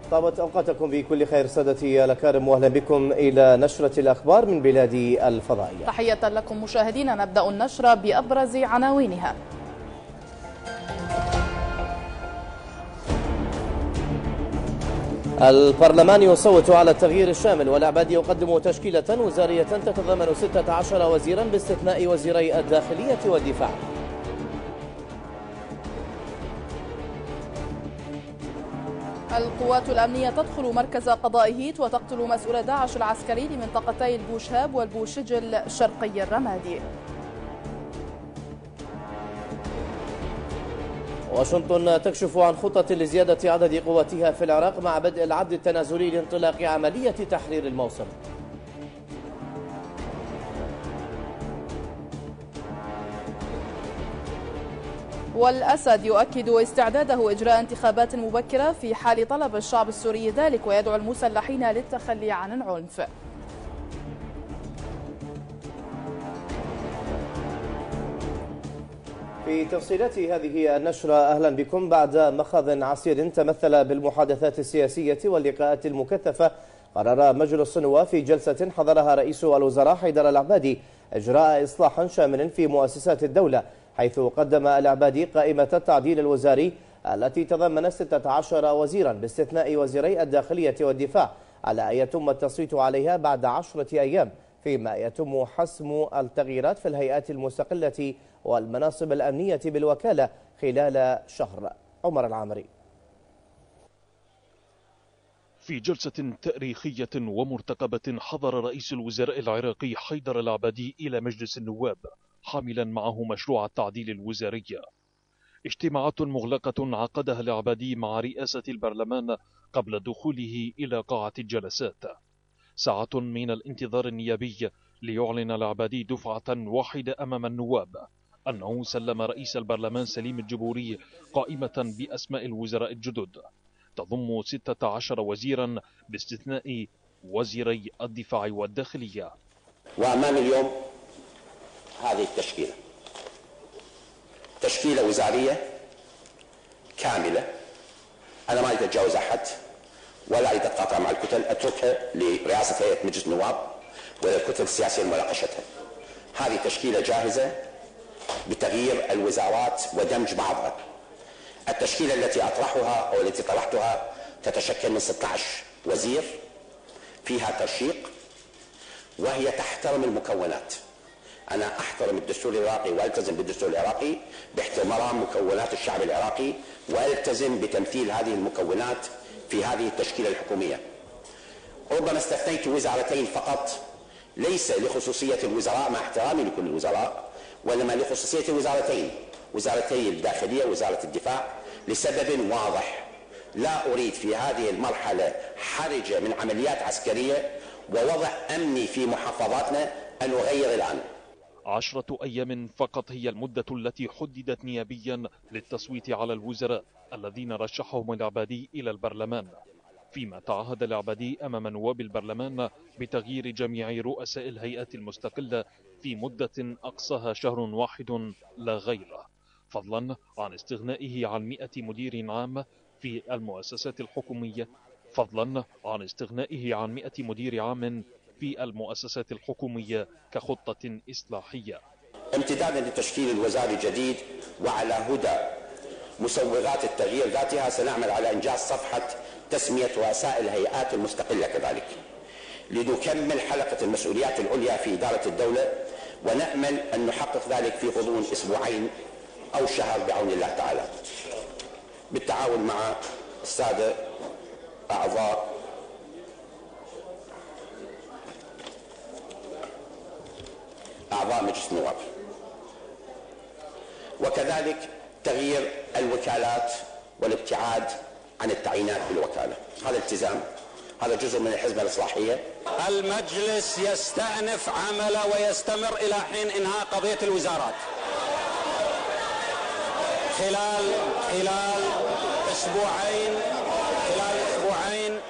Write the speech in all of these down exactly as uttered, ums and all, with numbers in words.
طابت أوقاتكم بكل خير سادتي الأكارم، وأهلا بكم إلى نشرة الأخبار من بلاد الفضائية. تحية لكم مشاهدينا، نبدأ النشرة بأبرز عناوينها. البرلمان يصوت على التغيير الشامل، والعبادي يقدم تشكيلة وزارية تتضمن ستة عشر وزيرا باستثناء وزيري الداخلية والدفاع. القوات الأمنية تدخل مركز قضاء هيت وتقتل مسؤول داعش العسكري لمنطقتي البوشهاب والبوشجل شرقي الرمادي. واشنطن تكشف عن خطة لزيادة عدد قواتها في العراق مع بدء العد التنازلي لانطلاق عملية تحرير الموصل. والأسد يؤكد استعداده إجراء انتخابات مبكرة في حال طلب الشعب السوري ذلك، ويدعو المسلحين للتخلي عن العنف. في تفصيلات هذه النشرة أهلا بكم. بعد مخاض عسير تمثل بالمحادثات السياسية واللقاءات المكثفة، قرر مجلس النواب في جلسة حضرها رئيس الوزراء حيدر العبادي إجراء إصلاح شامل في مؤسسات الدولة، حيث قدم العبادي قائمة التعديل الوزاري التي تضمن ستة عشر وزيرا باستثناء وزيري الداخلية والدفاع، على أن يتم التصويت عليها بعد عشرة أيام، فيما يتم حسم التغييرات في الهيئات المستقلة والمناصب الأمنية بالوكالة خلال شهر. عمر العامري. في جلسة تاريخية ومرتقبة حضر رئيس الوزراء العراقي حيدر العبادي إلى مجلس النواب حاملا معه مشروع التعديل الوزاري. اجتماعات مغلقة عقدها العبادي مع رئاسة البرلمان قبل دخوله إلى قاعة الجلسات. ساعة من الانتظار النيابي ليعلن العبادي دفعة واحدة أمام النواب أنه سلم رئيس البرلمان سليم الجبوري قائمة بأسماء الوزراء الجدد تضم ستة عشر وزيرا باستثناء وزيري الدفاع والداخلية. وأمام اليوم هذه التشكيلة، تشكيلة وزارية كاملة. أنا ما أريد أتجاوز أحد ولا أريد أتقاطع مع الكتل، أتركها لرئاسة هيئة مجلس النواب وللكتل السياسية لمناقشتها. هذه تشكيلة جاهزة بتغيير الوزارات ودمج بعضها. التشكيلة التي أطرحها أو التي طرحتها تتشكل من ستة عشر وزير، فيها ترشيق، وهي تحترم المكونات. أنا أحترم الدستور العراقي وألتزم بالدستور العراقي باحترام مكونات الشعب العراقي، وألتزم بتمثيل هذه المكونات في هذه التشكيلة الحكومية. ربما استثنيت وزارتين فقط، ليس لخصوصية الوزراء مع احترامي لكل الوزراء، وإنما لخصوصية الوزارتين، وزارتي الداخلية ووزارة الدفاع، لسبب واضح. لا أريد في هذه المرحلة حرجة من عمليات عسكرية ووضع أمني في محافظاتنا أن أغير الآن. عشرة أيام فقط هي المدة التي حددت نيابيا للتصويت على الوزراء الذين رشحهم العبادي إلى البرلمان، فيما تعهد العبادي أمام نواب البرلمان بتغيير جميع رؤساء الهيئات المستقلة في مدة أقصاها شهر واحد لا غير، فضلا عن استغنائه عن مئة مدير عام في المؤسسات الحكومية فضلا عن استغنائه عن مئة مدير عام في المؤسسات الحكومية كخطة إصلاحية. امتدادا للتشكيل الوزاري الجديد وعلى هدى مسوغات التغيير ذاتها، سنعمل على إنجاز صفحة تسمية رؤساء الهيئات المستقلة كذلك، لنكمل حلقة المسؤوليات العليا في إدارة الدولة، ونأمل أن نحقق ذلك في غضون أسبوعين أو شهر بعون الله تعالى، بالتعاون مع السادة أعضاء أعضاء مجلس النواب. وكذلك تغيير الوكالات والابتعاد عن التعيينات بالوكالة، هذا التزام، هذا جزء من الحزمة الإصلاحية. المجلس يستأنف عمله ويستمر إلى حين إنهاء قضية الوزارات. خلال خلال أسبوعين خلال أسبوعين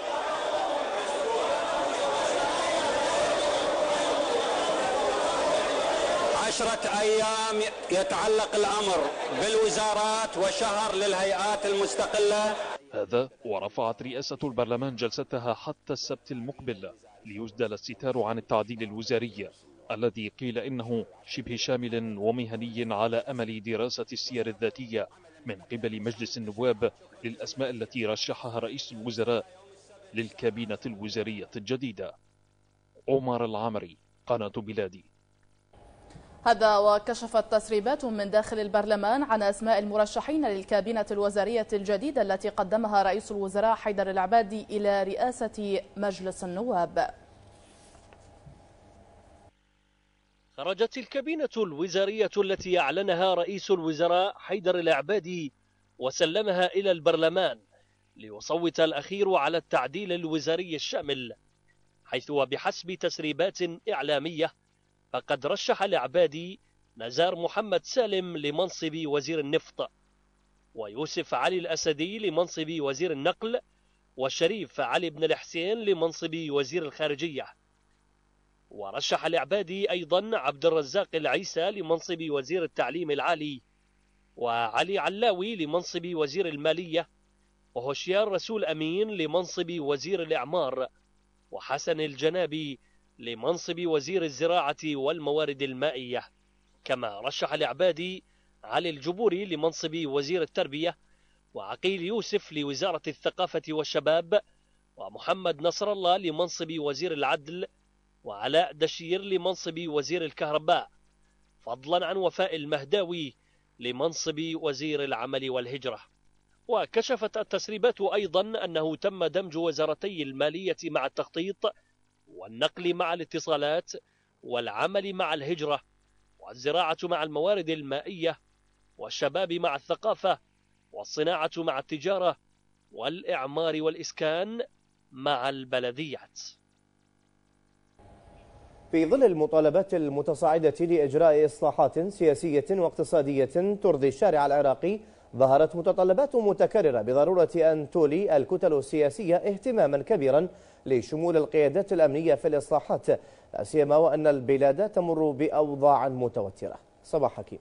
عشرة أيام يتعلق الأمر بالوزارات وشهر للهيئات المستقلة. هذا ورفعت رئاسة البرلمان جلستها حتى السبت المقبل ليسدل الستار عن التعديل الوزاري الذي قيل إنه شبه شامل ومهني على أمل دراسة السير الذاتية من قبل مجلس النواب للأسماء التي رشحها رئيس الوزراء للكابينة الوزارية الجديدة. عمر العمري، قناة بلادي. هذا وكشفت تسريبات من داخل البرلمان عن أسماء المرشحين للكابينة الوزارية الجديدة التي قدمها رئيس الوزراء حيدر العبادي إلى رئاسة مجلس النواب. خرجت الكابينة الوزارية التي أعلنها رئيس الوزراء حيدر العبادي وسلمها إلى البرلمان ليصوت الأخير على التعديل الوزاري الشامل، حيث وبحسب تسريبات إعلامية فقد رشح العبادي نزار محمد سالم لمنصب وزير النفط، ويوسف علي الأسدي لمنصب وزير النقل، وشريف علي بن الحسين لمنصب وزير الخارجية. ورشح العبادي أيضا عبد الرزاق العيسى لمنصب وزير التعليم العالي، وعلي علاوي لمنصب وزير المالية، وهشيار رسول أمين لمنصب وزير الإعمار، وحسن الجنابي لمنصب وزير الزراعة والموارد المائية. كما رشح العبادي علي الجبوري لمنصب وزير التربية، وعقيل يوسف لوزارة الثقافة والشباب، ومحمد نصر الله لمنصب وزير العدل، وعلاء دشير لمنصب وزير الكهرباء، فضلا عن وفاء المهداوي لمنصب وزير العمل والهجرة. وكشفت التسريبات أيضا أنه تم دمج وزارتي المالية مع التخطيط، والنقل مع الاتصالات، والعمل مع الهجرة، والزراعة مع الموارد المائية، والشباب مع الثقافة، والصناعة مع التجارة، والإعمار والإسكان مع البلديات. في ظل المطالبات المتصاعدة لإجراء إصلاحات سياسية واقتصادية ترضي الشارع العراقي، ظهرت متطلبات متكررة بضرورة أن تولي الكتل السياسية اهتماما كبيرا لشمول القيادات الأمنية في الإصلاحات، لا سيما وأن البلاد تمر بأوضاع متوترة. صباح حكيم.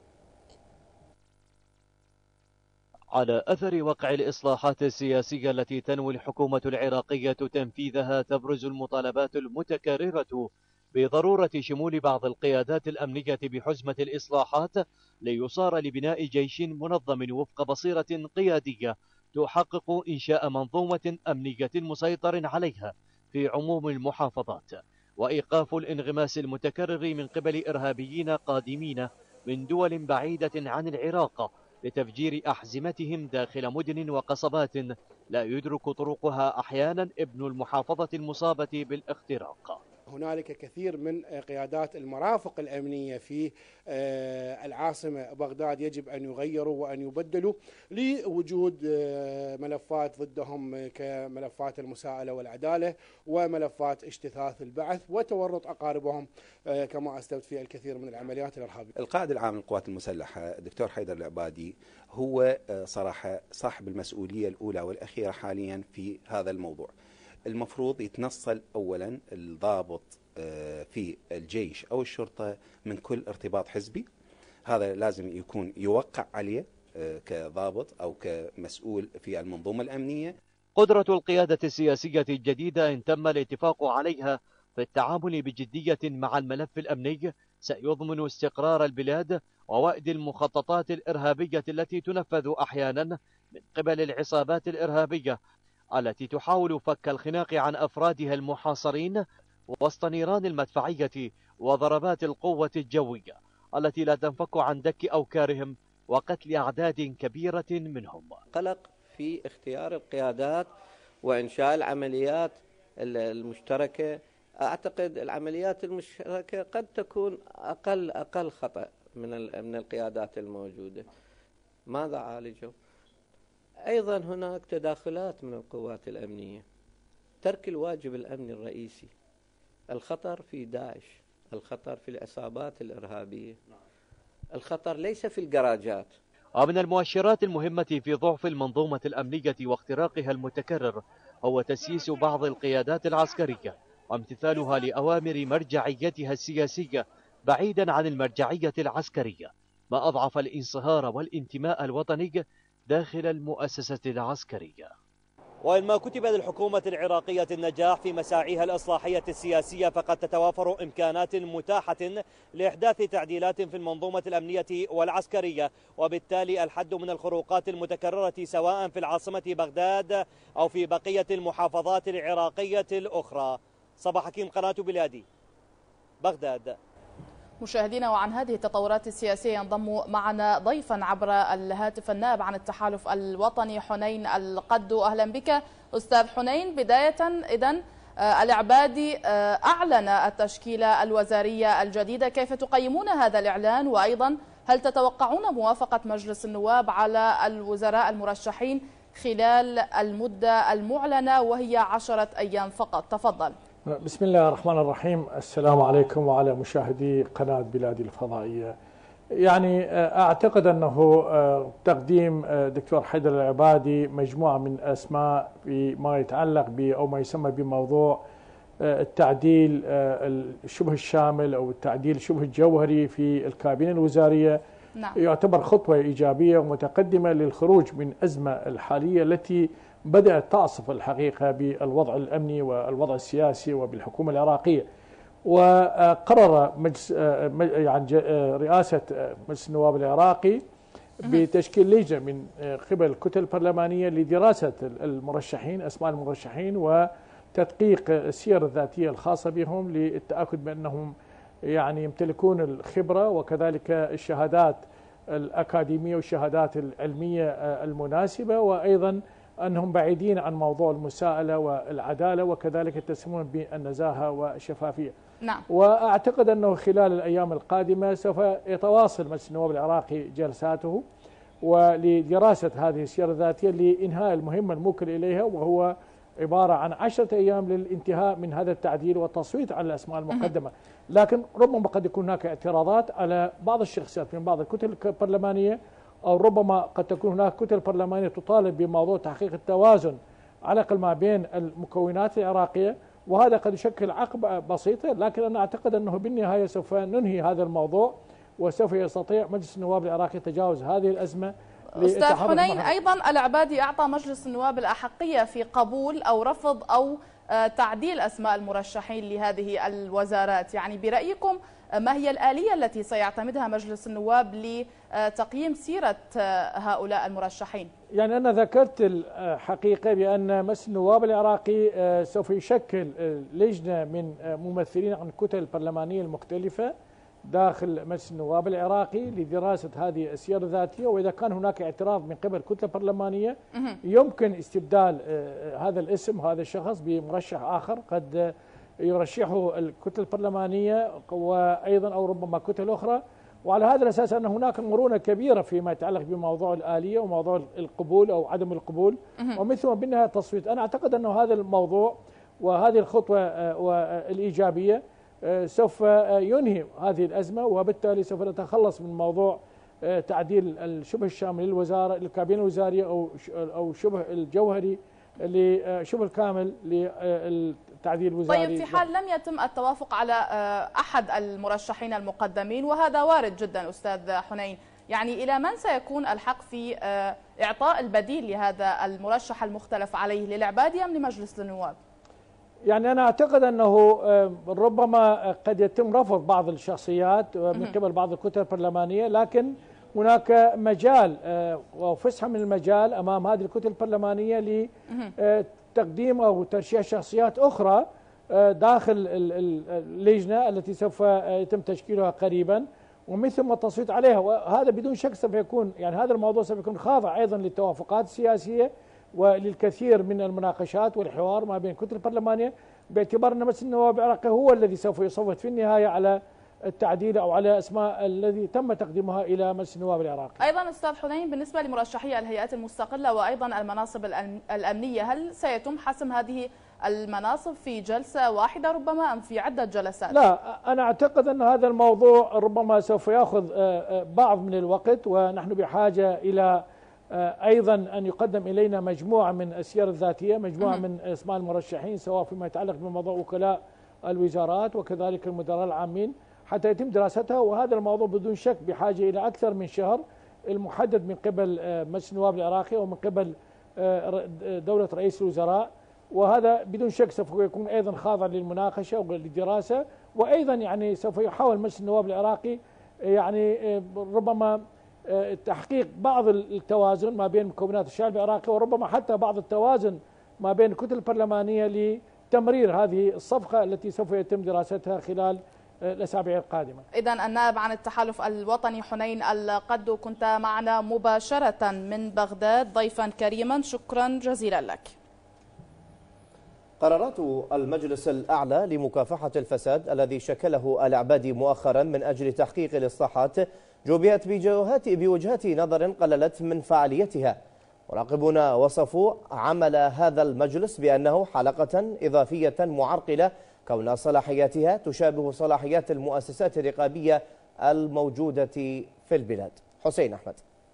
على أثر وقع الإصلاحات السياسية التي تنوي الحكومة العراقية تنفيذها، تبرز المطالبات المتكررة بضرورة شمول بعض القيادات الأمنية بحزمة الإصلاحات ليصار لبناء جيش منظم وفق بصيرة قيادية تحقق إنشاء منظومة أمنية مسيطر عليها في عموم المحافظات، وإيقاف الانغماس المتكرر من قبل إرهابيين قادمين من دول بعيدة عن العراق لتفجير أحزمتهم داخل مدن وقصبات لا يدرك طرقها أحيانا ابن المحافظة المصابة بالاختراق. هنالك كثير من قيادات المرافق الأمنية في العاصمة بغداد يجب أن يغيروا وأن يبدلوا لوجود ملفات ضدهم كملفات المساءلة والعدالة وملفات اجتثاث البعث وتورط أقاربهم، كما أستفدت في الكثير من العمليات الإرهابية. القائد العام للقوات المسلحة الدكتور حيدر العبادي هو صراحة صاحب المسؤولية الأولى والأخيرة حاليا في هذا الموضوع. المفروض يتنصل أولا الضابط في الجيش أو الشرطة من كل ارتباط حزبي، هذا لازم يكون يوقع عليه كضابط أو كمسؤول في المنظومة الأمنية. قدرة القيادة السياسية الجديدة إن تم الاتفاق عليها في التعامل بجدية مع الملف الأمني سيضمن استقرار البلاد ووأد المخططات الإرهابية التي تنفذ أحيانا من قبل العصابات الإرهابية التي تحاول فك الخناق عن أفرادها المحاصرين وسط نيران المدفعية وضربات القوة الجوية التي لا تنفك عن دك أوكارهم وقتل أعداد كبيرة منهم. قلق في اختيار القيادات وإنشاء العمليات المشتركة. أعتقد العمليات المشتركة قد تكون أقل أقل خطأ من من القيادات الموجودة. ماذا عالجوا؟ أيضا هناك تداخلات من القوات الأمنية، ترك الواجب الأمني الرئيسي، الخطر في داعش، الخطر في العصابات الإرهابية، الخطر ليس في الجراجات. ومن المؤشرات المهمة في ضعف المنظومة الأمنية واختراقها المتكرر هو تسييس بعض القيادات العسكرية وامتثالها لأوامر مرجعيتها السياسية بعيدا عن المرجعية العسكرية، ما أضعف الانصهار والانتماء الوطني داخل المؤسسة العسكرية. وإن ما كتب للحكومة العراقية النجاح في مساعيها الإصلاحية السياسية فقد تتوافر إمكانات متاحة لإحداث تعديلات في المنظومة الأمنية والعسكرية، وبالتالي الحد من الخروقات المتكررة سواء في العاصمة بغداد أو في بقية المحافظات العراقية الأخرى. صباح حكيم، قناة بلادي، بغداد. مشاهدينا، وعن هذه التطورات السياسية ينضم معنا ضيفا عبر الهاتف النائب عن التحالف الوطني حنين القدو. أهلا بك أستاذ حنين. بداية إذن العبادي أعلن التشكيلة الوزارية الجديدة، كيف تقيمون هذا الإعلان؟ وأيضا هل تتوقعون موافقة مجلس النواب على الوزراء المرشحين خلال المدة المعلنة وهي عشرة أيام فقط؟ تفضل. بسم الله الرحمن الرحيم. السلام عليكم وعلى مشاهدي قناة بلادي الفضائية. يعني أعتقد أنه تقديم دكتور حيدر العبادي مجموعة من أسماء بما يتعلق ب أو ما يسمى بموضوع التعديل الشبه الشامل أو التعديل شبه الجوهري في الكابينة الوزارية، نعم. يعتبر خطوة إيجابية ومتقدمة للخروج من الأزمة الحالية التي بدأت تعصف الحقيقة بالوضع الأمني والوضع السياسي وبالحكومة العراقية. وقرر مجلس يعني رئاسة مجلس النواب العراقي بتشكيل لجنة من قبل الكتل البرلمانية لدراسة المرشحين، أسماء المرشحين، وتدقيق السير الذاتية الخاصة بهم للتأكد بأنهم يعني يمتلكون الخبرة وكذلك الشهادات الأكاديمية والشهادات العلمية المناسبة، وأيضا أنهم بعيدين عن موضوع المساءلة والعدالة وكذلك يتسمون بالنزاهة والشفافية. نعم. وأعتقد أنه خلال الأيام القادمة سوف يتواصل مجلس النواب العراقي جلساته ولدراسة هذه السيرة الذاتية لإنهاء المهمة الموكل إليها، وهو عبارة عن عشرة أيام للانتهاء من هذا التعديل والتصويت على الأسماء المقدمة. لكن ربما قد يكون هناك اعتراضات على بعض الشخصيات من بعض الكتل البرلمانية، أو ربما قد تكون هناك كتل برلمانية تطالب بموضوع تحقيق التوازن على الأقل ما بين المكونات العراقية، وهذا قد يشكل عقبة بسيطة. لكن أنا أعتقد أنه بالنهاية سوف ننهي هذا الموضوع وسوف يستطيع مجلس النواب العراقي تجاوز هذه الأزمة. أستاذ حنين، أيضا العبادي أعطى مجلس النواب الأحقية في قبول أو رفض أو تعديل أسماء المرشحين لهذه الوزارات. يعني برأيكم ما هي الآلية التي سيعتمدها مجلس النواب لتقييم سيرة هؤلاء المرشحين؟ يعني أنا ذكرت الحقيقة بأن مجلس النواب العراقي سوف يشكل لجنة من ممثلين عن الكتل البرلمانية المختلفة داخل مجلس النواب العراقي لدراسة هذه السير الذاتية، وإذا كان هناك اعتراض من قبل كتلة برلمانية يمكن استبدال هذا الاسم هذا الشخص بمرشح آخر قد يرشحه الكتل البرلمانية وأيضا أو ربما كتل أخرى. وعلى هذا الأساس أن هناك مرونة كبيرة فيما يتعلق بموضوع الآلية وموضوع القبول أو عدم القبول ومن ثم بالنهاية التصويت. أنا أعتقد أن هذا الموضوع وهذه الخطوة الإيجابية سوف ينهي هذه الأزمة، وبالتالي سوف نتخلص من موضوع تعديل الشبه الشامل للوزارة الكابينة الوزارية أو أو شبه الجوهري لشبه الكامل للتعديل الوزاري. طيب، في حال لم يتم التوافق على أحد المرشحين المقدمين، وهذا وارد جدا أستاذ حنين، يعني إلى من سيكون الحق في إعطاء البديل لهذا المرشح المختلف عليه، للعبادي أم لمجلس النواب؟ يعني أنا أعتقد أنه ربما قد يتم رفض بعض الشخصيات من قبل بعض الكتل البرلمانية، لكن هناك مجال وفسحة من المجال أمام هذه الكتل البرلمانية لتقديم أو ترشيح شخصيات أخرى داخل اللجنة التي سوف يتم تشكيلها قريبا ومن ثم التصويت عليها. وهذا بدون شك سوف يكون يعني هذا الموضوع سوف يكون خاضع أيضا للتوافقات السياسية وللكثير من المناقشات والحوار ما بين الكتل البرلمانية، باعتبار أن مجلس النواب العراقي هو الذي سوف يصوت في النهاية على التعديل أو على أسماء الذي تم تقديمها إلى مجلس النواب العراقي. أيضا أستاذ حنين، بالنسبة لمرشحي الهيئات المستقلة وأيضا المناصب الأمنية، هل سيتم حسم هذه المناصب في جلسة واحدة ربما أم في عدة جلسات؟ لا، أنا أعتقد أن هذا الموضوع ربما سوف يأخذ بعض من الوقت، ونحن بحاجة إلى أيضا أن يقدم إلينا مجموعة من السير الذاتية، مجموعة من أسماء المرشحين سواء فيما يتعلق بموضوع وكلاء الوزارات وكذلك المدراء العامين حتى يتم دراستها. وهذا الموضوع بدون شك بحاجة إلى أكثر من شهر المحدد من قبل مجلس النواب العراقي ومن قبل دولة رئيس الوزراء، وهذا بدون شك سوف يكون أيضا خاضعا للمناقشة وللدراسة، وأيضا يعني سوف يحاول مجلس النواب العراقي يعني ربما تحقيق بعض التوازن ما بين مكونات الشعب العراقي، وربما حتى بعض التوازن ما بين الكتل البرلمانية لتمرير هذه الصفقة التي سوف يتم دراستها خلال الأسابيع القادمة. إذن النائب عن التحالف الوطني حنين القد، كنت معنا مباشرة من بغداد ضيفا كريما، شكرا جزيلا لك. قرارات المجلس الأعلى لمكافحة الفساد الذي شكله العبادي مؤخرا من أجل تحقيق الإصلاحات جوبيت بوجهات نظر قللت من فعاليتها. مراقبون وصفوا عمل هذا المجلس بأنه حلقة إضافية معرقلة، كون صلاحياتها تشابه صلاحيات المؤسسات الرقابية الموجودة في البلاد. حسين أحمد.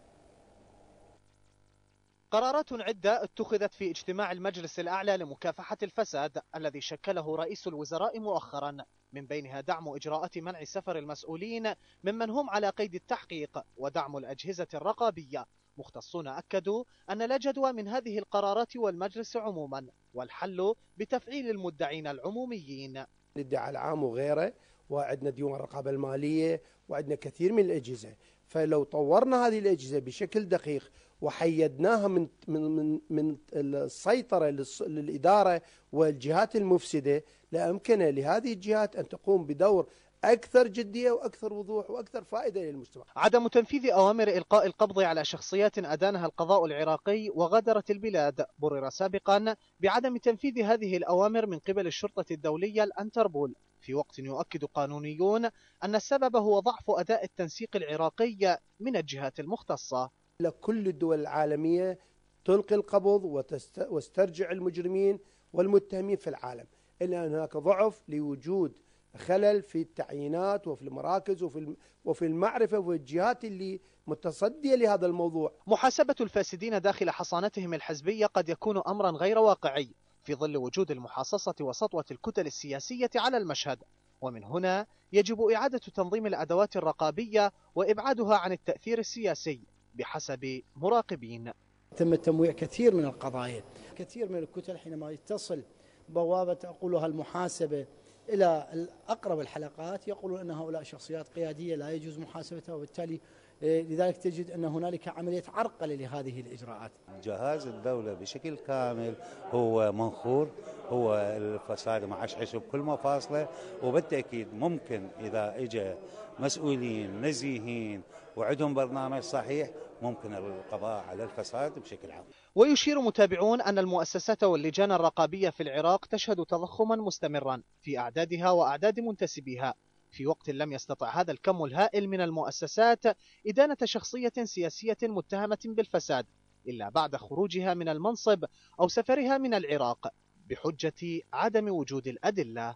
قرارات عدة اتخذت في اجتماع المجلس الأعلى لمكافحة الفساد الذي شكله رئيس الوزراء مؤخرا، من بينها دعم إجراءات منع سفر المسؤولين ممن هم على قيد التحقيق ودعم الأجهزة الرقابية. مختصون أكدوا أن لا جدوى من هذه القرارات والمجلس عموما، والحل بتفعيل المدعين العموميين. الادعاء العام وغيره، وعندنا ديوان الرقابة المالية، وعندنا كثير من الأجهزة، فلو طورنا هذه الأجهزة بشكل دقيق وحيدناها من من من من السيطرة للإدارة والجهات المفسدة، لأمكن لهذه الجهات أن تقوم بدور أكثر جدية وأكثر وضوح وأكثر فائدة للمجتمع. عدم تنفيذ أوامر إلقاء القبض على شخصيات أدانها القضاء العراقي وغادرت البلاد برر سابقا بعدم تنفيذ هذه الأوامر من قبل الشرطة الدولية الأنتربول، في وقت يؤكد قانونيون أن السبب هو ضعف أداء التنسيق العراقي من الجهات المختصة. كل الدول العالمية تلقي القبض واسترجع المجرمين والمتهمين في العالم، إلا أن هناك ضعف لوجود خلل في التعيينات وفي المراكز وفي وفي المعرفة وفي الجهات اللي متصدية لهذا الموضوع. محاسبة الفاسدين داخل حصانتهم الحزبية قد يكون أمرا غير واقعي في ظل وجود المحاصصة وسطوة الكتل السياسية على المشهد، ومن هنا يجب إعادة تنظيم الأدوات الرقابية وإبعادها عن التأثير السياسي بحسب مراقبين. تم تمويع كثير من القضايا، كثير من الكتل حينما يتصل بوابة أقولها المحاسبة إلى أقرب الحلقات يقولون أن هؤلاء شخصيات قيادية لا يجوز محاسبتها، وبالتالي لذلك تجد أن هنالك عملية عرقلة لهذه الإجراءات. جهاز الدولة بشكل كامل هو منخور، هو الفساد معشعش بكل مفاصله، وبالتأكيد ممكن إذا اجى مسؤولين نزيهين وعندهم برنامج صحيح ممكن القضاء على الفساد بشكل عام. ويشير متابعون أن المؤسسات واللجان الرقابية في العراق تشهد تضخما مستمرا في أعدادها وأعداد منتسبيها، في وقت لم يستطع هذا الكم الهائل من المؤسسات إدانة شخصية سياسية متهمة بالفساد إلا بعد خروجها من المنصب أو سفرها من العراق بحجة عدم وجود الأدلة.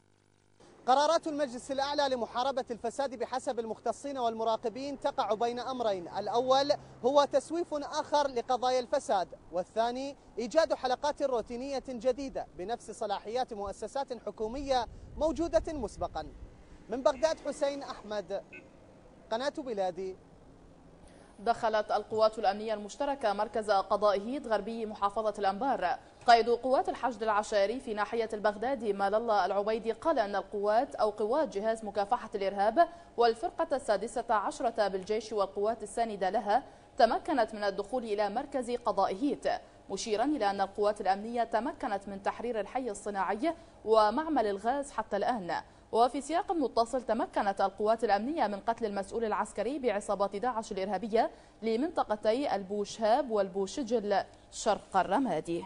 قرارات المجلس الأعلى لمحاربة الفساد بحسب المختصين والمراقبين تقع بين أمرين، الأول هو تسويف آخر لقضايا الفساد، والثاني إيجاد حلقات روتينية جديدة بنفس صلاحيات مؤسسات حكومية موجودة مسبقا. من بغداد حسين أحمد، قناة بلادي. دخلت القوات الأمنية المشتركة مركز قضاء هيد غربي محافظة الأنبار. قائد قوات الحشد العشائري في ناحية البغدادي مال الله العبيدي قال أن القوات أو قوات جهاز مكافحة الإرهاب والفرقة السادسة عشرة بالجيش والقوات الساندة لها تمكنت من الدخول إلى مركز قضاء هيد، مشيرا إلى أن القوات الأمنية تمكنت من تحرير الحي الصناعي ومعمل الغاز حتى الآن. وفي سياق متصل تمكنت القوات الأمنية من قتل المسؤول العسكري بعصابات داعش الإرهابية لمنطقتي البوشهاب والبوشجل شرق الرمادي.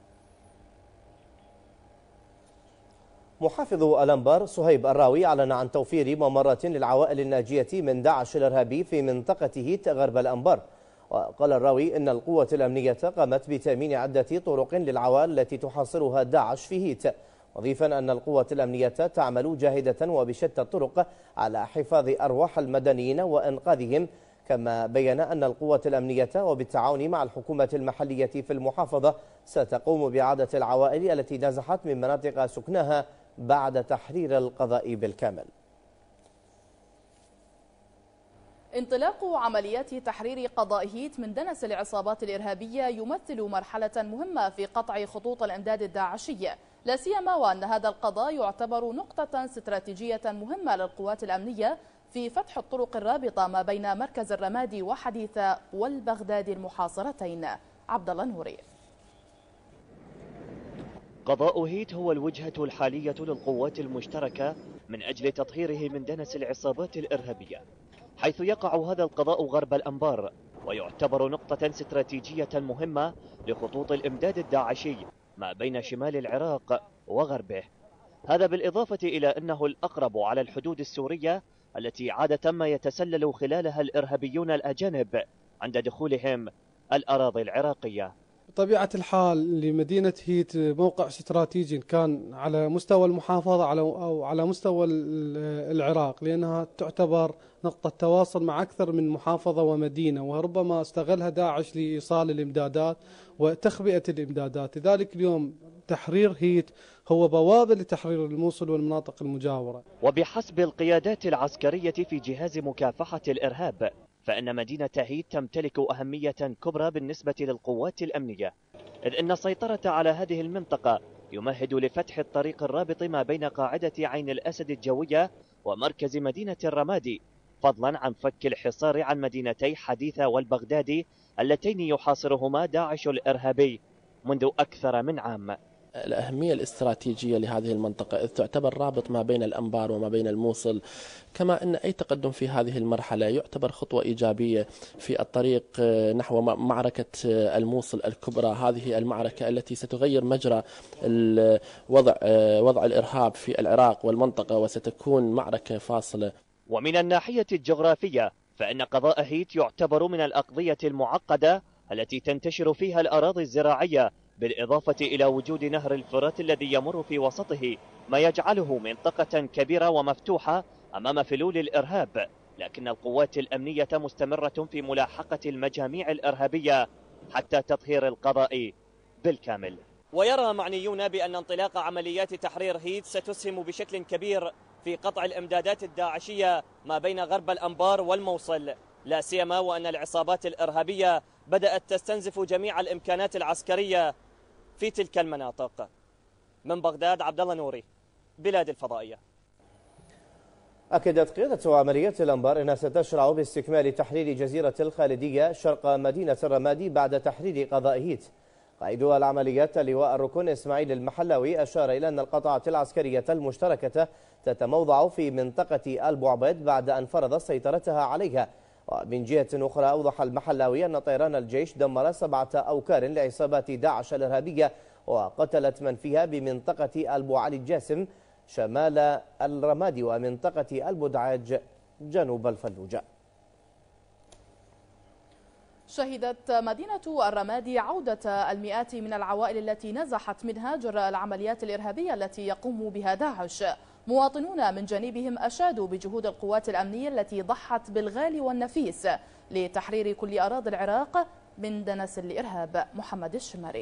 محافظ الأنبار صهيب الراوي أعلن عن توفير ممرات للعوائل الناجية من داعش الإرهابي في منطقة هيت غرب الأنبار. وقال الراوي إن القوة الأمنية قامت بتأمين عدة طرق للعوائل التي تحاصرها داعش في هيت، مضيفا أن القوة الأمنية تعمل جاهدة وبشتى الطرق على حفاظ أرواح المدنيين وإنقاذهم. كما بين أن القوة الأمنية وبالتعاون مع الحكومة المحلية في المحافظة ستقوم بإعادة العوائل التي نزحت من مناطق سكناها بعد تحرير القضاء بالكامل. انطلاق عمليات تحرير قضاء هيت من دنس العصابات الإرهابية يمثل مرحلة مهمة في قطع خطوط الإمداد الداعشي، لا سيما وأن هذا القضاء يعتبر نقطة استراتيجية مهمة للقوات الأمنية في فتح الطرق الرابطة ما بين مركز الرمادي وحديثة والبغداد المحاصرتين. عبد الله نوري. قضاء هيت هو الوجهة الحالية للقوات المشتركة من أجل تطهيره من دنس العصابات الإرهابية، حيث يقع هذا القضاء غرب الأنبار ويعتبر نقطة استراتيجية مهمة لخطوط الإمداد الداعشي ما بين شمال العراق وغربه. هذا بالإضافة إلى أنه الأقرب على الحدود السورية التي عادة ما يتسلل خلالها الإرهابيون الأجانب عند دخولهم الأراضي العراقية. بطبيعة الحال لمدينة هيت موقع استراتيجي كان على مستوى المحافظة على أو على مستوى العراق، لأنها تعتبر نقطة تواصل مع أكثر من محافظة ومدينة، وربما استغلها داعش لإيصال الإمدادات وتخبئة الإمدادات. لذلك اليوم تحرير هيت هو بوابة لتحرير الموصل والمناطق المجاورة. وبحسب القيادات العسكرية في جهاز مكافحة الإرهاب، فإن مدينة هيت تمتلك أهمية كبرى بالنسبة للقوات الأمنية، إذ أن السيطرة على هذه المنطقة يمهد لفتح الطريق الرابط ما بين قاعدة عين الأسد الجوية ومركز مدينة الرمادي، فضلا عن فك الحصار عن مدينتي حديثة والبغدادي اللتين يحاصرهما داعش الإرهابي منذ أكثر من عام. الأهمية الاستراتيجية لهذه المنطقة إذ تعتبر رابط ما بين الأنبار وما بين الموصل، كما أن أي تقدم في هذه المرحلة يعتبر خطوة إيجابية في الطريق نحو معركة الموصل الكبرى، هذه المعركة التي ستغير مجرى وضع وضع الإرهاب في العراق والمنطقة، وستكون معركة فاصلة. ومن الناحية الجغرافية فإن قضاء هيت يعتبر من الأقضية المعقدة التي تنتشر فيها الأراضي الزراعية، بالإضافة إلى وجود نهر الفرات الذي يمر في وسطه، ما يجعله منطقة كبيرة ومفتوحة أمام فلول الإرهاب. لكن القوات الأمنية مستمرة في ملاحقة المجاميع الإرهابية حتى تطهير القضاء بالكامل. ويرى معنيون بأن انطلاق عمليات تحرير هيت ستسهم بشكل كبير في قطع الإمدادات الداعشية ما بين غرب الأنبار والموصل، لا سيما وأن العصابات الإرهابية بدأت تستنزف جميع الإمكانات العسكرية في تلك المناطق. من بغداد عبد الله نوري، بلاد الفضائية. أكدت قيادة عمليات الأنبار أنها ستشرع باستكمال تحرير جزيرة الخالدية شرق مدينة الرمادي بعد تحرير قضاء هيت. قائد العمليات اللواء الركن إسماعيل المحلاوي أشار إلى أن القطاعات العسكرية المشتركة تتموضع في منطقة البعبيد بعد أن فرضت سيطرتها عليها. ومن جهة أخرى أوضح المحلاوي أن طيران الجيش دمر سبعة أوكار لعصابات داعش الإرهابية وقتلت من فيها بمنطقة البوعلي الجاسم شمال الرمادي ومنطقة البدعاج جنوب الفلوجة. شهدت مدينة الرمادي عودة المئات من العوائل التي نزحت منها جراء العمليات الإرهابية التي يقوم بها داعش. مواطنون من جانبهم أشادوا بجهود القوات الأمنية التي ضحت بالغالي والنفيس لتحرير كل أراضي العراق من دنس الإرهاب. محمد الشمري.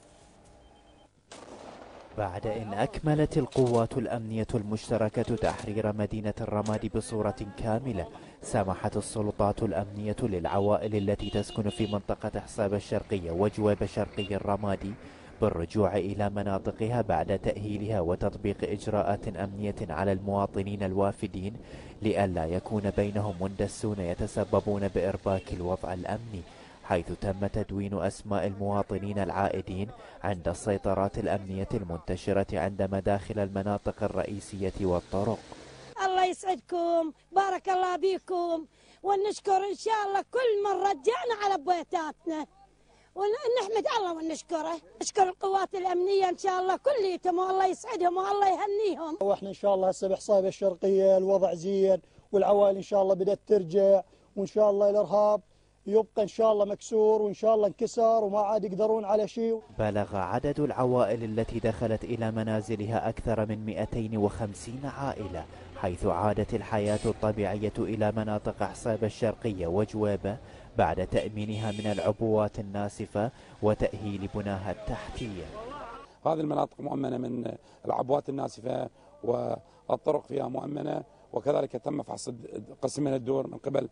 بعد أن أكملت القوات الأمنية المشتركة تحرير مدينة الرمادي بصورة كاملة، سمحت السلطات الأمنية للعوائل التي تسكن في منطقة حصاب الشرقية وجويب شرقي الرمادي بالرجوع إلى مناطقها بعد تأهيلها وتطبيق إجراءات أمنية على المواطنين الوافدين لئلا يكون بينهم مندسون يتسببون بإرباك الوضع الأمني، حيث تم تدوين أسماء المواطنين العائدين عند السيطرات الأمنية المنتشرة عند مداخل المناطق الرئيسية والطرق. الله يسعدكم، بارك الله بكم، ونشكر إن شاء الله كل من رجعنا على بيتاتنا، ونحمد الله ونشكره. نشكر القوات الأمنية إن شاء الله كليتهم، والله يسعدهم والله يهنيهم. وإحنا إن شاء الله هسه بحصابة الشرقية الوضع زين، والعوائل إن شاء الله بدأت ترجع، وإن شاء الله الإرهاب يبقى إن شاء الله مكسور، وإن شاء الله انكسر وما عاد يقدرون على شيء. بلغ عدد العوائل التي دخلت إلى منازلها أكثر من مئتين وخمسين عائلة، حيث عادت الحياة الطبيعية إلى مناطق حصاب الشرقية وجويبة بعد تأمينها من العبوات الناسفة وتأهيل بناها التحتية. هذه المناطق مؤمنة من العبوات الناسفة والطرق فيها مؤمنة، وكذلك تم فحص قسم من الدور من قبل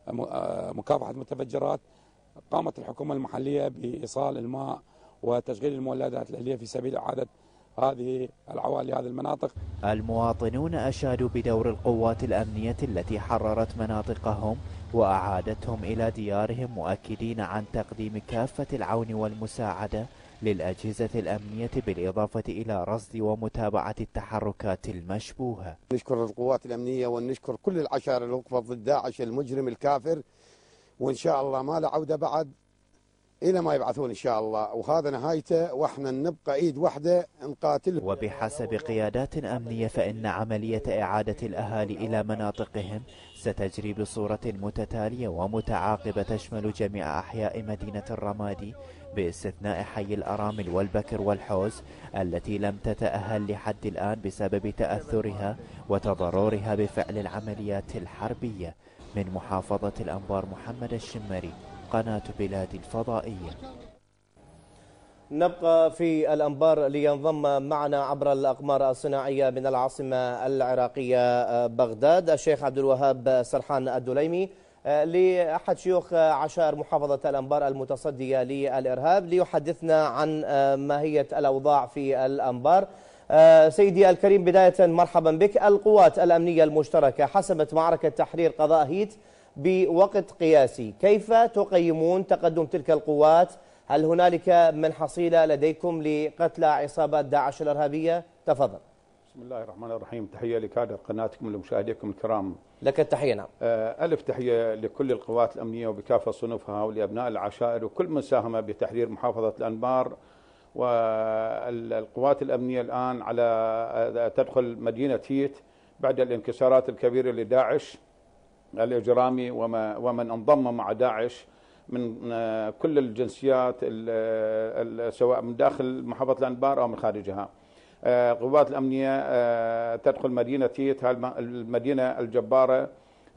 مكافحة المتفجرات قامت الحكومة المحلية بإيصال الماء وتشغيل المولدات الأهلية في سبيل إعادة هذه العوائل لهذه المناطق. المواطنون أشادوا بدور القوات الأمنية التي حررت مناطقهم وأعادتهم إلى ديارهم، مؤكدين عن تقديم كافة العون والمساعدة للأجهزة الأمنية بالإضافة إلى رصد ومتابعة التحركات المشبوهة. نشكر القوات الأمنية ونشكر كل العشائر اللي وقفت ضد داعش المجرم الكافر، وإن شاء الله ما له عودة بعد إلى ما يبعثون إن شاء الله، وهذا نهايته، وإحنا نبقى إيد واحدة نقاتل. وبحسب قيادات أمنية فإن عملية إعادة الأهالي إلى مناطقهم ستجري بصورة متتالية ومتعاقبة تشمل جميع أحياء مدينة الرمادي باستثناء حي الأرامل والبكر والحوز التي لم تتأهل لحد الآن بسبب تأثرها وتضررها بفعل العمليات الحربية. من محافظة الأنبار محمد الشمري، قناة بلاد الفضائية. نبقى في الأنبار لينضم معنا عبر الأقمار الصناعية من العاصمة العراقية بغداد الشيخ عبد الوهاب سرحان الدليمي لأحد شيوخ عشائر محافظة الأنبار المتصدية للإرهاب ليحدثنا عن ماهية الأوضاع في الأنبار. سيدي الكريم، بداية مرحبا بك. القوات الأمنية المشتركة حسمت معركة تحرير قضاء هيت بوقت قياسي، كيف تقيمون تقدم تلك القوات؟ هل هنالك من حصيلة لديكم لقتل عصابات داعش الإرهابية؟ تفضل. بسم الله الرحمن الرحيم. تحية لكادر قناتكم ولمشاهديكم الكرام. لك التحية. نعم. ألف تحية لكل القوات الأمنية وبكافة صنوفها ولأبناء العشائر وكل من ساهم بتحرير محافظة الأنبار. والقوات الأمنية الآن على تدخل مدينة هيت بعد الانكسارات الكبيرة لداعش الإجرامي ومن انضم مع داعش من كل الجنسيات سواء من داخل محافظة الأنبار أو من خارجها. القوات الأمنية تدخل مدينة هيت، المدينة الجبارة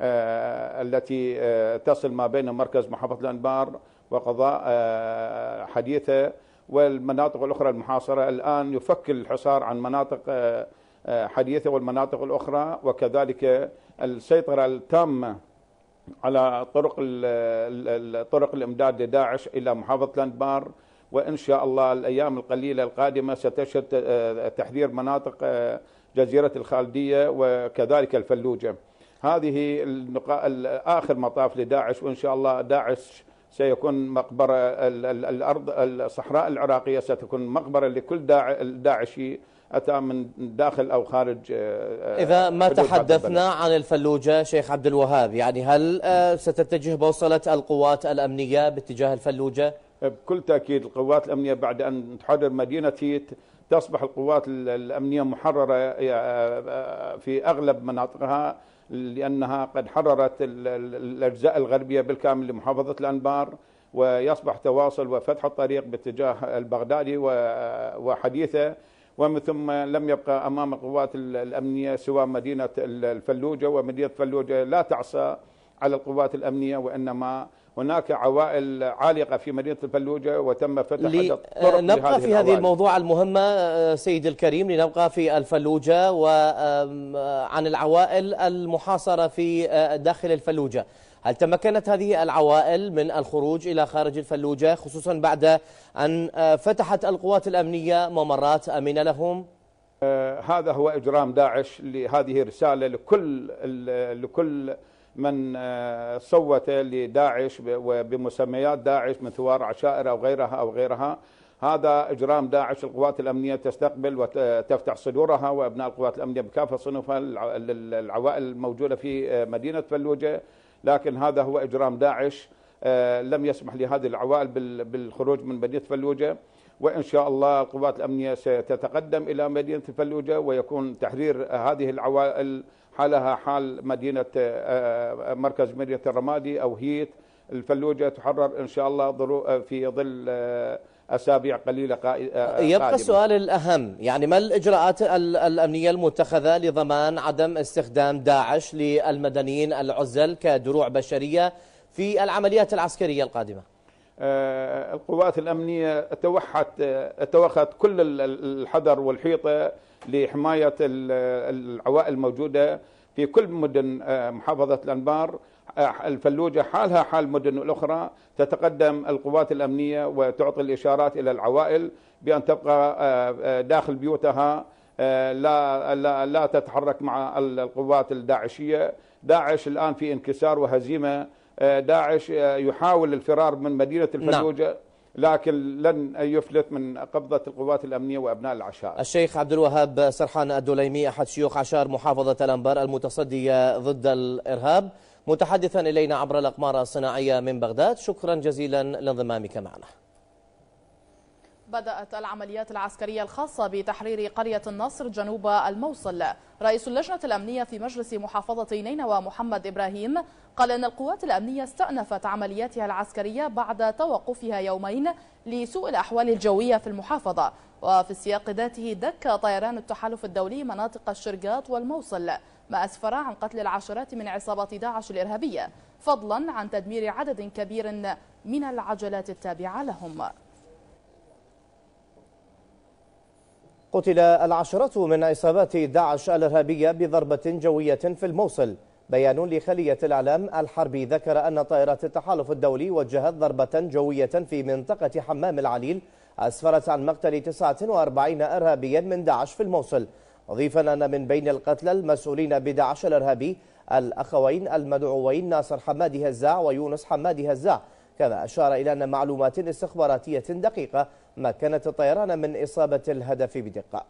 التي تصل ما بين مركز محافظة الأنبار وقضاء حديثة والمناطق الأخرى المحاصرة. الآن يفك الحصار عن مناطق حديثة والمناطق الأخرى، وكذلك السيطرة التامة على طرق طرق الإمداد لداعش إلى محافظة الأنبار. وإن شاء الله الأيام القليلة القادمة ستشهد تحرير مناطق جزيرة الخالدية وكذلك الفلوجة. هذه آخر مطاف لداعش، وإن شاء الله داعش سيكون مقبرة الأرض الصحراء العراقية ستكون مقبرة لكل داعشي أتى من داخل أو خارج. إذا ما تحدثنا عن الفلوجة شيخ عبد الوهاب، يعني هل ستتجه بوصلة القوات الأمنية باتجاه الفلوجة؟ بكل تأكيد القوات الأمنية بعد أن تحرر مدينة هيت تصبح القوات الأمنية محررة في أغلب مناطقها، لأنها قد حررت الأجزاء الغربية بالكامل لمحافظة الأنبار، ويصبح تواصل وفتح الطريق باتجاه البغدادي وحديثة، ومن ثم لم يبقى أمام القوات الأمنية سوى مدينة الفلوجة. ومدينة الفلوجة لا تعصى على القوات الأمنية، وإنما هناك عوائل عالقة في مدينة الفلوجة وتم فتح عدة طرق. نبقى في هذه الموضوع المهمة سيد الكريم، لنبقى في الفلوجة وعن العوائل المحاصرة في داخل الفلوجة. هل تمكنت هذه العوائل من الخروج إلى خارج الفلوجة، خصوصا بعد أن فتحت القوات الأمنية ممرات آمنة لهم؟ آه هذا هو إجرام داعش. هذه رسالة لكل لكل من صوت لداعش وبمسميات داعش من ثوار عشائر أو غيرها أو غيرها. هذا إجرام داعش. القوات الأمنية تستقبل وتفتح صدورها، وأبناء القوات الأمنية بكافة صنوفها العوائل الموجودة في مدينة فلوجة، لكن هذا هو إجرام داعش. لم يسمح لهذه العوائل بالخروج من مدينة فلوجة، وإن شاء الله القوات الأمنية ستتقدم إلى مدينة فلوجة ويكون تحرير هذه العوائل حالها حال مدينة مركز مدينة الرمادي أو هيت. الفلوجة تحرر إن شاء الله في ظل أسابيع قليلة قادمة. يبقى السؤال الأهم، يعني ما الإجراءات الأمنية المتخذة لضمان عدم استخدام داعش للمدنيين العزل كدروع بشرية في العمليات العسكرية القادمة؟ القوات الأمنية توحت توخت كل الحذر والحيطة لحماية العوائل الموجودة، في كل مدن محافظة الأنبار الفلوجة حالها حال المدن الأخرى، تتقدم القوات الأمنية وتعطي الإشارات إلى العوائل بأن تبقى داخل بيوتها، لا لا لا تتحرك مع القوات الداعشية. داعش الآن في انكسار وهزيمة، داعش يحاول الفرار من مدينة الفلوجة نعم. لكن لن يفلت من قبضة القوات الأمنية وأبناء العشائر. الشيخ عبد الوهاب سرحان الدليمي أحد شيوخ عشائر محافظة الأنبار المتصدية ضد الإرهاب، متحدثا إلينا عبر الأقمار الصناعية من بغداد، شكرا جزيلا لانضمامك معنا. بدأت العمليات العسكرية الخاصة بتحرير قرية النصر جنوب الموصل. رئيس اللجنة الأمنية في مجلس محافظة نينوى محمد إبراهيم قال أن القوات الأمنية استأنفت عملياتها العسكرية بعد توقفها يومين لسوء الأحوال الجوية في المحافظة. وفي السياق ذاته دك طيران التحالف الدولي مناطق الشرقاط والموصل، ما أسفر عن قتل العشرات من عصابات داعش الإرهابية، فضلا عن تدمير عدد كبير من العجلات التابعة لهم. قتل العشرة من عصابات داعش الإرهابية بضربة جوية في الموصل. بيان لخلية الإعلام الحربي ذكر أن طائرات التحالف الدولي وجهت ضربة جوية في منطقة حمام العليل أسفرت عن مقتل تسعة وأربعين إرهابيا من داعش في الموصل، مضيفا أن من بين القتلى المسؤولين بداعش الإرهابي الأخوين المدعوين ناصر حمادي هزاع ويونس حمادي هزاع. كما أشار إلى أن معلومات استخباراتية دقيقة مكنت الطيران من إصابة الهدف بدقة.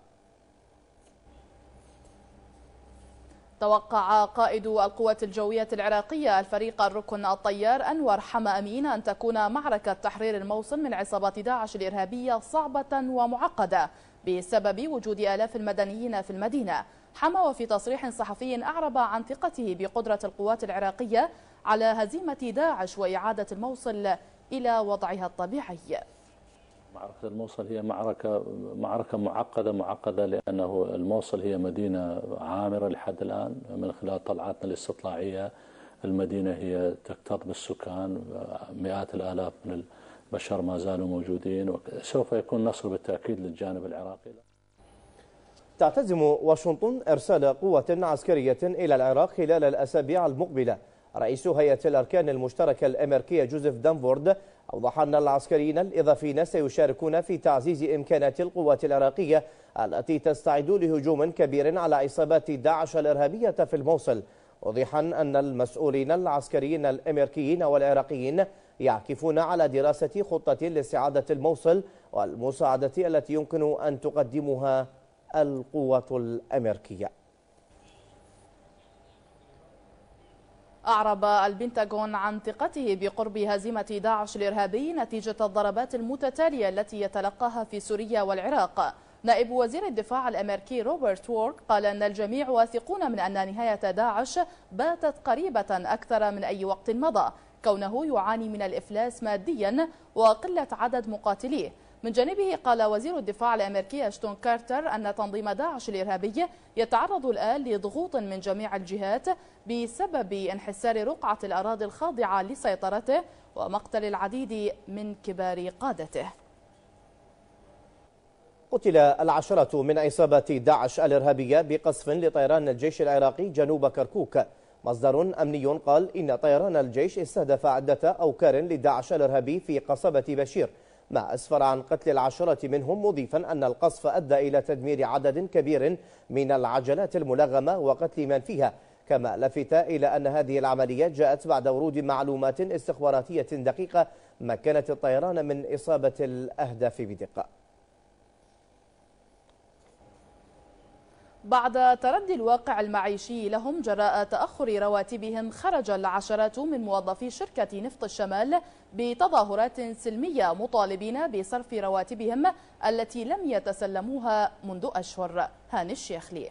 توقع قائد القوات الجوية العراقية الفريق الركن الطيار أنور حمى أمين أن تكون معركة تحرير الموصل من عصابات داعش الإرهابية صعبة ومعقدة بسبب وجود آلاف المدنيين في المدينة. حمى وفي تصريح صحفي أعرب عن ثقته بقدرة القوات العراقية على هزيمة داعش وإعادة الموصل إلى وضعها الطبيعي. معركة الموصل هي معركة معركة معقدة معقدة لأنه الموصل هي مدينة عامرة لحد الآن. من خلال طلعاتنا الاستطلاعية المدينة هي تكتظ بالسكان، مئات الآلاف من البشر ما زالوا موجودين، وسوف يكون نصر بالتأكيد للجانب العراقي. تعتزم واشنطن إرسال قوة عسكرية إلى العراق خلال الأسابيع المقبلة. رئيس هيئة الأركان المشتركة الأمريكية جوزيف دانفورد أوضح أن العسكريين الإضافيين سيشاركون في تعزيز إمكانات القوات العراقية التي تستعد لهجوم كبير على عصابات داعش الإرهابية في الموصل، وضحا أن المسؤولين العسكريين الأمريكيين والعراقيين يعكفون على دراسة خطة لاستعادة الموصل والمساعدة التي يمكن أن تقدمها القوات الأمريكية. أعرب البنتاغون عن ثقته بقرب هزيمة داعش الإرهابي نتيجة الضربات المتتالية التي يتلقاها في سوريا والعراق. نائب وزير الدفاع الأمريكي روبرت وورك قال أن الجميع واثقون من أن نهاية داعش باتت قريبة أكثر من أي وقت مضى، كونه يعاني من الإفلاس ماديا وقلة عدد مقاتليه. من جانبه قال وزير الدفاع الأمريكي أشتون كارتر أن تنظيم داعش الإرهابي يتعرض الآن لضغوط من جميع الجهات بسبب انحسار رقعة الأراضي الخاضعة لسيطرته ومقتل العديد من كبار قادته. قتل العشرة من عصابات داعش الإرهابية بقصف لطيران الجيش العراقي جنوب كركوك. مصدر أمني قال إن طيران الجيش استهدف عدة أوكار لداعش الإرهابي في قصبة بشير، ما أسفر عن قتل العشرة منهم، مضيفا أن القصف أدى إلى تدمير عدد كبير من العجلات الملغمة وقتل من فيها. كما لفت إلى أن هذه العمليات جاءت بعد ورود معلومات استخباراتية دقيقة مكنت الطيران من إصابة الأهداف بدقة. بعد تردي الواقع المعيشي لهم جراء تأخر رواتبهم، خرج العشرات من موظفي شركة نفط الشمال بتظاهرات سلمية مطالبين بصرف رواتبهم التي لم يتسلموها منذ أشهر. هاني الشيخلي.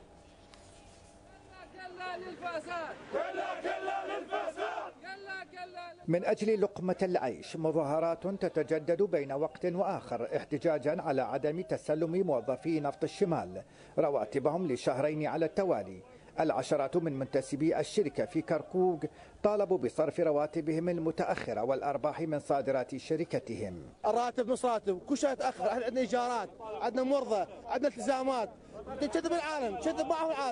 من أجل لقمة العيش مظاهرات تتجدد بين وقت وآخر احتجاجا على عدم تسلم موظفي نفط الشمال رواتبهم لشهرين على التوالي. العشرات من منتسبي الشركة في كركوك طالبوا بصرف رواتبهم المتأخرة والأرباح من صادرات شركتهم. الراتب مش راتب، كل شيء يتأخر، عندنا إيجارات، عندنا مرضى، عندنا التزامات، تشذب العالم، تشذب معه العالم.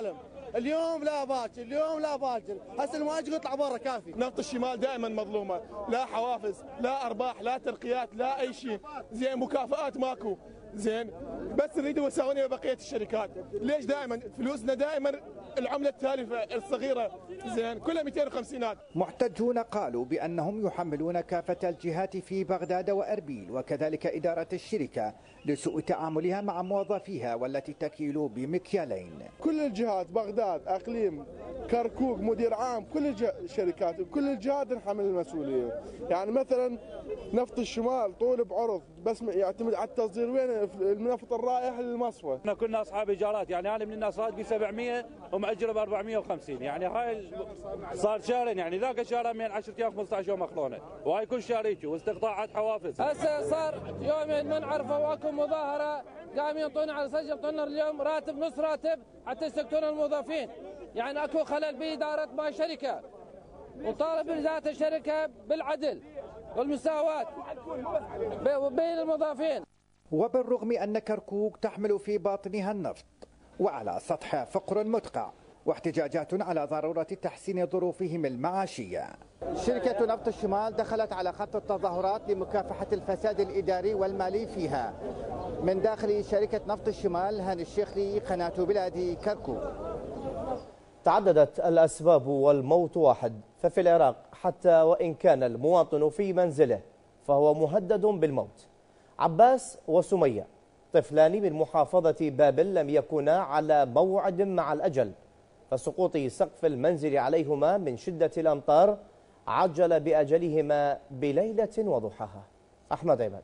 اليوم لا باكر، اليوم لا باكر، هسه المهاجر يطلع برا كافي. نفط الشمال دائما مظلومه، لا حوافز، لا ارباح، لا ترقيات، لا اي شيء، زين مكافآت ماكو، زين بس نريد يساووني بقيه الشركات، ليش دائما فلوسنا دائما العمله التالفه الصغيره، زين كلها مئتين وخمسين. محتجون قالوا بأنهم يحملون كافة الجهات في بغداد وأربيل وكذلك إدارة الشركة لسوء تعاملها مع موظفيها والتي تكيل بمكيالين. كل الجهات، بغداد، أقليم، كركوك، مدير عام، كل الشركات كل الجهات نحمل المسؤولية. يعني مثلا نفط الشمال طول بعرض بس يعتمد على التصدير، وين النفط الرائح للمصفى. احنا كنا اصحاب ايجارات، يعني انا من الناس راتبي سبعمية ومأجره ب أربعمية وخمسين، يعني هاي صار شهرين، يعني ذاك الشهر من عشرة ايام خمسطعش يوم مخلونه، وهاي كل شهر يجي واستقطاعات حوافز. هسه صار يومين ما نعرفه، واكو مظاهره قام ينطونا على سجل، يعطونا اليوم راتب نص راتب حتى يسكتون الموظفين، يعني اكو خلل باداره ما شركه، وطالب ذات الشركه بالعدل والمساواه بين الموظفين. وبالرغم أن كركوك تحمل في باطنها النفط وعلى سطحها فقر مدقع واحتجاجات على ضرورة تحسين ظروفهم المعاشية. شركة نفط الشمال دخلت على خط التظاهرات لمكافحة الفساد الإداري والمالي فيها. من داخل شركة نفط الشمال، هاني الشيخلي، قناة بلاد كركوك. تعددت الأسباب والموت واحد، ففي العراق حتى وإن كان المواطن في منزله فهو مهدد بالموت. عباس وسمية، طفلان من محافظة بابل، لم يكونا على موعد مع الأجل، فسقوط سقف المنزل عليهما من شدة الأمطار عجل بأجلهما بليلة وضحاها. أحمد عماد.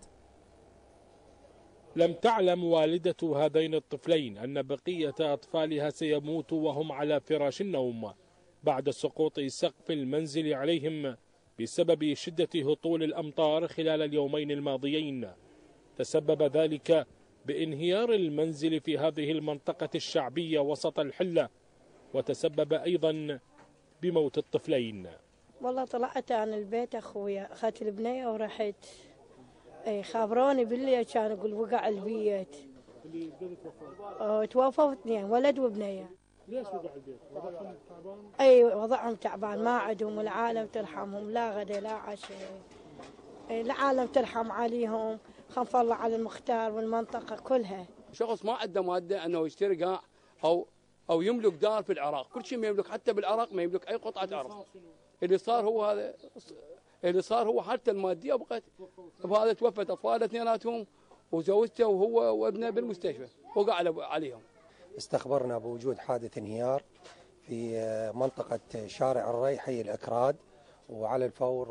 لم تعلم والدة هذين الطفلين أن بقية أطفالها سيموتوا وهم على فراش النوم بعد سقوط سقف المنزل عليهم بسبب شدة هطول الأمطار خلال اليومين الماضيين. تسبب ذلك بانهيار المنزل في هذه المنطقة الشعبية وسط الحلة، وتسبب أيضا بموت الطفلين. والله طلعت عن البيت أخويا، أخذت البنية ورحت، اي خابروني بالليل كان يقول وقع البيت. اللي توفوا؟ توفوا اثنين، ولد وبنية. ليش وقع البيت؟ وضعهم تعبان؟ اي وضعهم تعبان، ما عندهم، العالم ترحمهم، لا غدا لا عشاء، العالم ترحم عليهم، خاف الله على المختار والمنطقة كلها. شخص ما عنده مادة انه يشتري قاع او او يملك دار في العراق، كل شيء ما يملك، حتى بالعراق ما يملك اي قطعة ارض. اللي صار هو هذا، اللي صار هو حالته المادية بقت بهذا، توفت اطفاله اثنيناتهم وزوجته وهو وابنه بالمستشفى، وقع عليهم. استخبرنا بوجود حادث انهيار في منطقة شارع الري حي الأكراد، وعلى الفور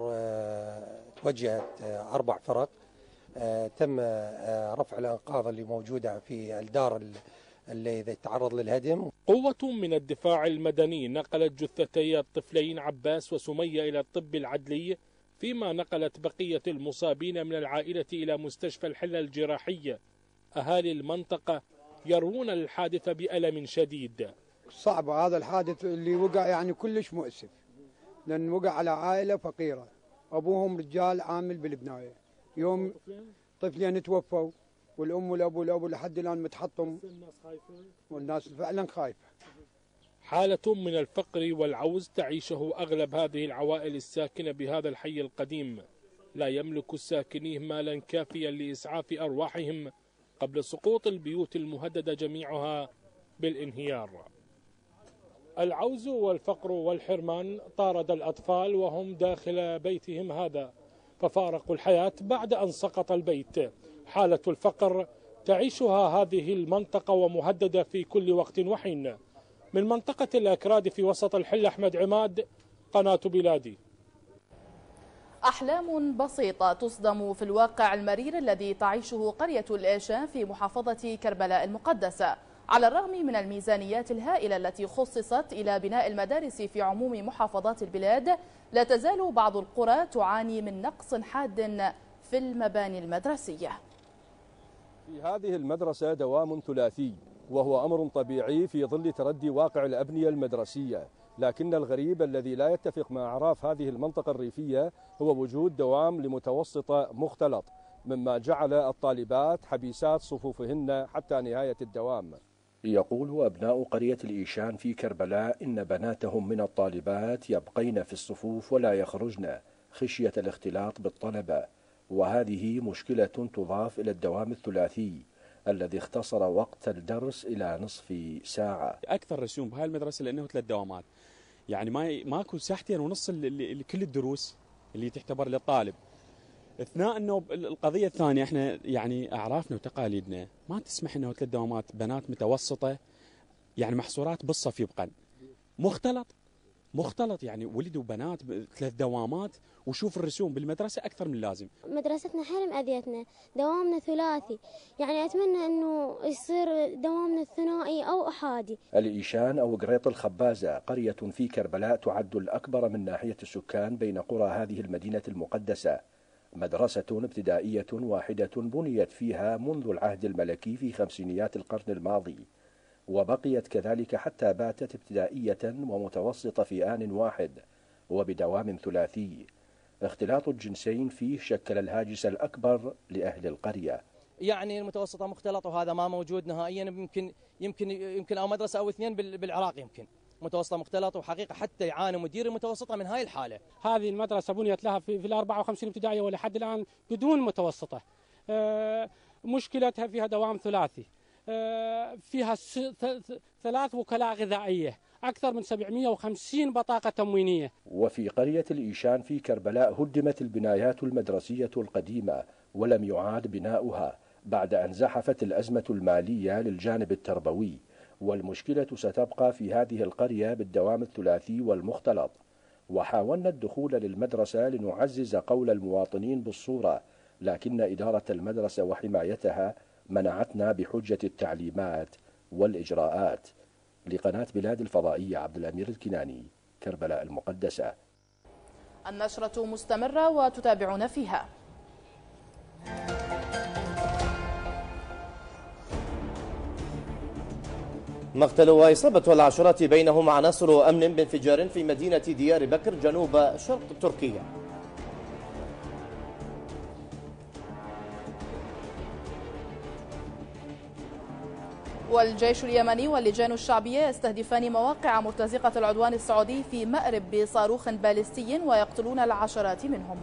توجهت أربع فرق، تم رفع الأنقاض اللي موجودة في الدار اللي تعرض للهدم. قوة من الدفاع المدني نقلت جثتي الطفلين عباس وسمية إلى الطب العدلي، فيما نقلت بقية المصابين من العائلة إلى مستشفى الحلة الجراحية. أهالي المنطقة يروون الحادث بألم شديد. صعب هذا الحادث اللي وقع، يعني كلش مؤسف، لأن وقع على عائلة فقيرة، أبوهم رجال عامل بالبناية، يوم طفلين توفوا، والأم والأبو والأبو لحد الآن متحطم، والناس فعلا خايفة. حالة من الفقر والعوز تعيشه أغلب هذه العوائل الساكنة بهذا الحي القديم. لا يملك الساكنيه مالا كافيا لإسعاف أرواحهم قبل سقوط البيوت المهددة جميعها بالانهيار. العوز والفقر والحرمان طارد الأطفال وهم داخل بيتهم هذا، ففارقوا الحياة بعد أن سقط البيت. حالة الفقر تعيشها هذه المنطقة ومهددة في كل وقت وحين. من منطقة الأكراد في وسط الحل، أحمد عماد، قناة بلادي. أحلام بسيطة تصدم في الواقع المرير الذي تعيشه قرية الإيشان في محافظة كربلاء المقدسة. على الرغم من الميزانيات الهائلة التي خصصت إلى بناء المدارس في عموم محافظات البلاد، لا تزال بعض القرى تعاني من نقص حاد في المباني المدرسية. في هذه المدرسة دوام ثلاثي، وهو أمر طبيعي في ظل تردي واقع الأبنية المدرسية، لكن الغريب الذي لا يتفق مع أعراف هذه المنطقة الريفية هو وجود دوام لمتوسطة مختلط، مما جعل الطالبات حبيسات صفوفهن حتى نهاية الدوام. يقول أبناء قرية الإيشان في كربلاء إن بناتهم من الطالبات يبقين في الصفوف ولا يخرجن خشية الاختلاط بالطلبة، وهذه مشكلة تضاف إلى الدوام الثلاثي الذي اختصر وقت الدرس إلى نصف ساعة. أكثر رسوم بهاي المدرسة لأنه ثلاث دوامات، يعني ما ماكو ساعتين ونص لكل الدروس اللي تعتبر للطالب. اثناء انه القضيه الثانيه احنا يعني اعرافنا وتقاليدنا ما تسمح انه ثلاث دوامات بنات متوسطه يعني محصورات بالصف يبقن مختلط مختلط يعني ولد وبنات ثلاث دوامات، وشوف الرسوم بالمدرسه اكثر من اللازم. مدرستنا حيل مأذيتنا، دوامنا ثلاثي، يعني اتمنى انه يصير دوامنا الثنائي او احادي. الإيشان او قريط الخبازه قريه في كربلاء تعد الاكبر من ناحيه السكان بين قرى هذه المدينه المقدسه. مدرسة ابتدائية واحدة بنيت فيها منذ العهد الملكي في خمسينيات القرن الماضي، وبقيت كذلك حتى باتت ابتدائية ومتوسطة في آن واحد وبدوام ثلاثي. اختلاط الجنسين فيه شكل الهاجس الأكبر لأهل القرية. يعني المتوسطة مختلط وهذا ما موجود نهائيا، يمكن يمكن يمكن أو مدرسة أو اثنين بالعراق يمكن متوسطة مختلط، وحقيقة حتى يعاني مدير المتوسطة من هاي الحالة. هذه المدرسة بنيت لها في, في الأربعة وخمسين ابتدائية ولحد الآن بدون متوسطة. آه مشكلتها فيها دوام ثلاثي، آه فيها ثلاث وكلاء غذائية، أكثر من سبعمئة وخمسين بطاقة تموينية. وفي قرية الإيشان في كربلاء هدمت البنايات المدرسية القديمة ولم يعاد بناؤها بعد أن زحفت الأزمة المالية للجانب التربوي، والمشكلة ستبقى في هذه القرية بالدوام الثلاثي والمختلط. وحاولنا الدخول للمدرسة لنعزز قول المواطنين بالصورة، لكن إدارة المدرسة وحمايتها منعتنا بحجة التعليمات والإجراءات. لقناة بلاد الفضائية عبد الأمير الكناني، كربلاء المقدسة. النشرة مستمرة وتتابعون فيها. مقتل وإصابة العشرات بينهم عناصر أمن بانفجار في مدينة ديار بكر جنوب شرق تركيا. والجيش اليمني واللجان الشعبية يستهدفان مواقع مرتزقة العدوان السعودي في مأرب بصاروخ باليستي ويقتلون العشرات منهم.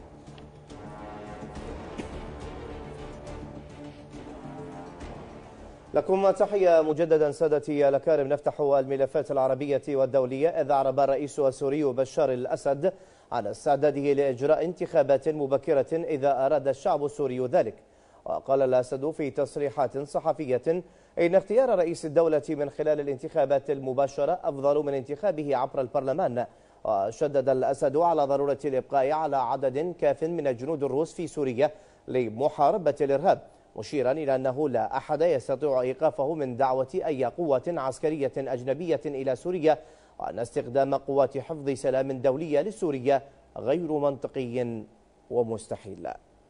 لكم تحية مجددا سادتي الأكارم. نفتح الملفات العربية والدولية. إذ أعرب الرئيس السوري بشار الأسد عن استعداده لإجراء انتخابات مبكرة إذا أراد الشعب السوري ذلك. وقال الأسد في تصريحات صحفية إن اختيار رئيس الدولة من خلال الانتخابات المباشرة أفضل من انتخابه عبر البرلمان. وشدد الأسد على ضرورة الإبقاء على عدد كاف من الجنود الروس في سوريا لمحاربة الإرهاب، مشيرا إلى أنه لا أحد يستطيع إيقافه من دعوة أي قوة عسكرية أجنبية إلى سوريا، وأن استخدام قوات حفظ سلام دولية لسوريا غير منطقي ومستحيل.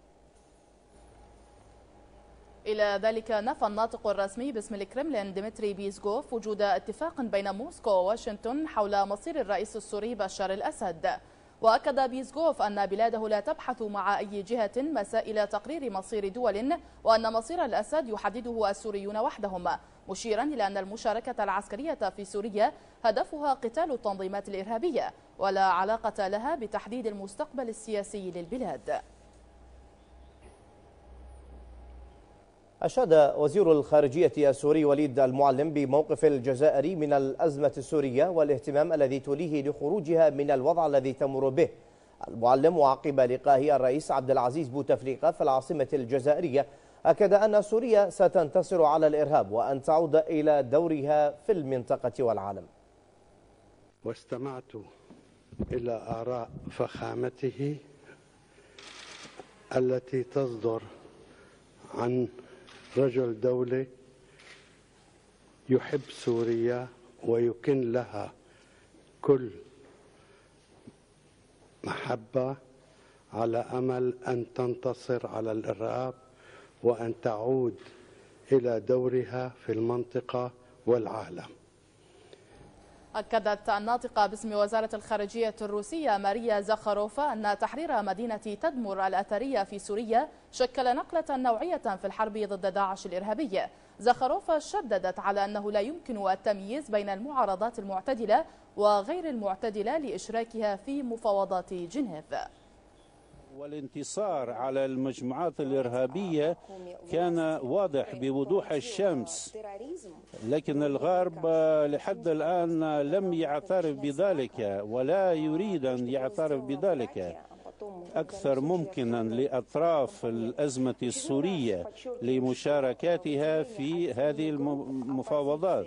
إلى ذلك نفى الناطق الرسمي باسم الكرملين ديمتري بيسكوف وجود اتفاق بين موسكو وواشنطن حول مصير الرئيس السوري بشار الأسد. وأكد بيسكوف أن بلاده لا تبحث مع أي جهة مسائل تقرير مصير دول، وأن مصير الأسد يحدده السوريون وحدهم، مشيرا إلى أن المشاركة العسكرية في سوريا هدفها قتال التنظيمات الإرهابية ولا علاقة لها بتحديد المستقبل السياسي للبلاد. أشاد وزير الخارجية السوري وليد المعلم بموقف الجزائر من الأزمة السورية والاهتمام الذي توليه لخروجها من الوضع الذي تمر به. المعلم وعقب لقائه الرئيس عبد العزيز بوتفليقة في العاصمة الجزائرية أكد أن سوريا ستنتصر على الإرهاب وأن تعود إلى دورها في المنطقة والعالم. واستمعت إلى آراء فخامته التي تصدر عن رجل دولة يحب سوريا ويكن لها كل محبة على أمل أن تنتصر على الإرهاب وأن تعود إلى دورها في المنطقة والعالم. أكدت الناطقة باسم وزارة الخارجية الروسية ماريا زخاروفا أن تحرير مدينة تدمر الأثرية في سوريا شكل نقلة نوعية في الحرب ضد داعش الإرهابي. زخاروفا شددت على أنه لا يمكن التمييز بين المعارضات المعتدلة وغير المعتدلة لإشراكها في مفاوضات جنيف. والانتصار على المجموعات الإرهابية كان واضح بوضوح الشمس، لكن الغرب لحد الآن لم يعترف بذلك ولا يريد أن يعترف بذلك. أكثر ممكنا لأطراف الأزمة السورية لمشاركتها في هذه المفاوضات،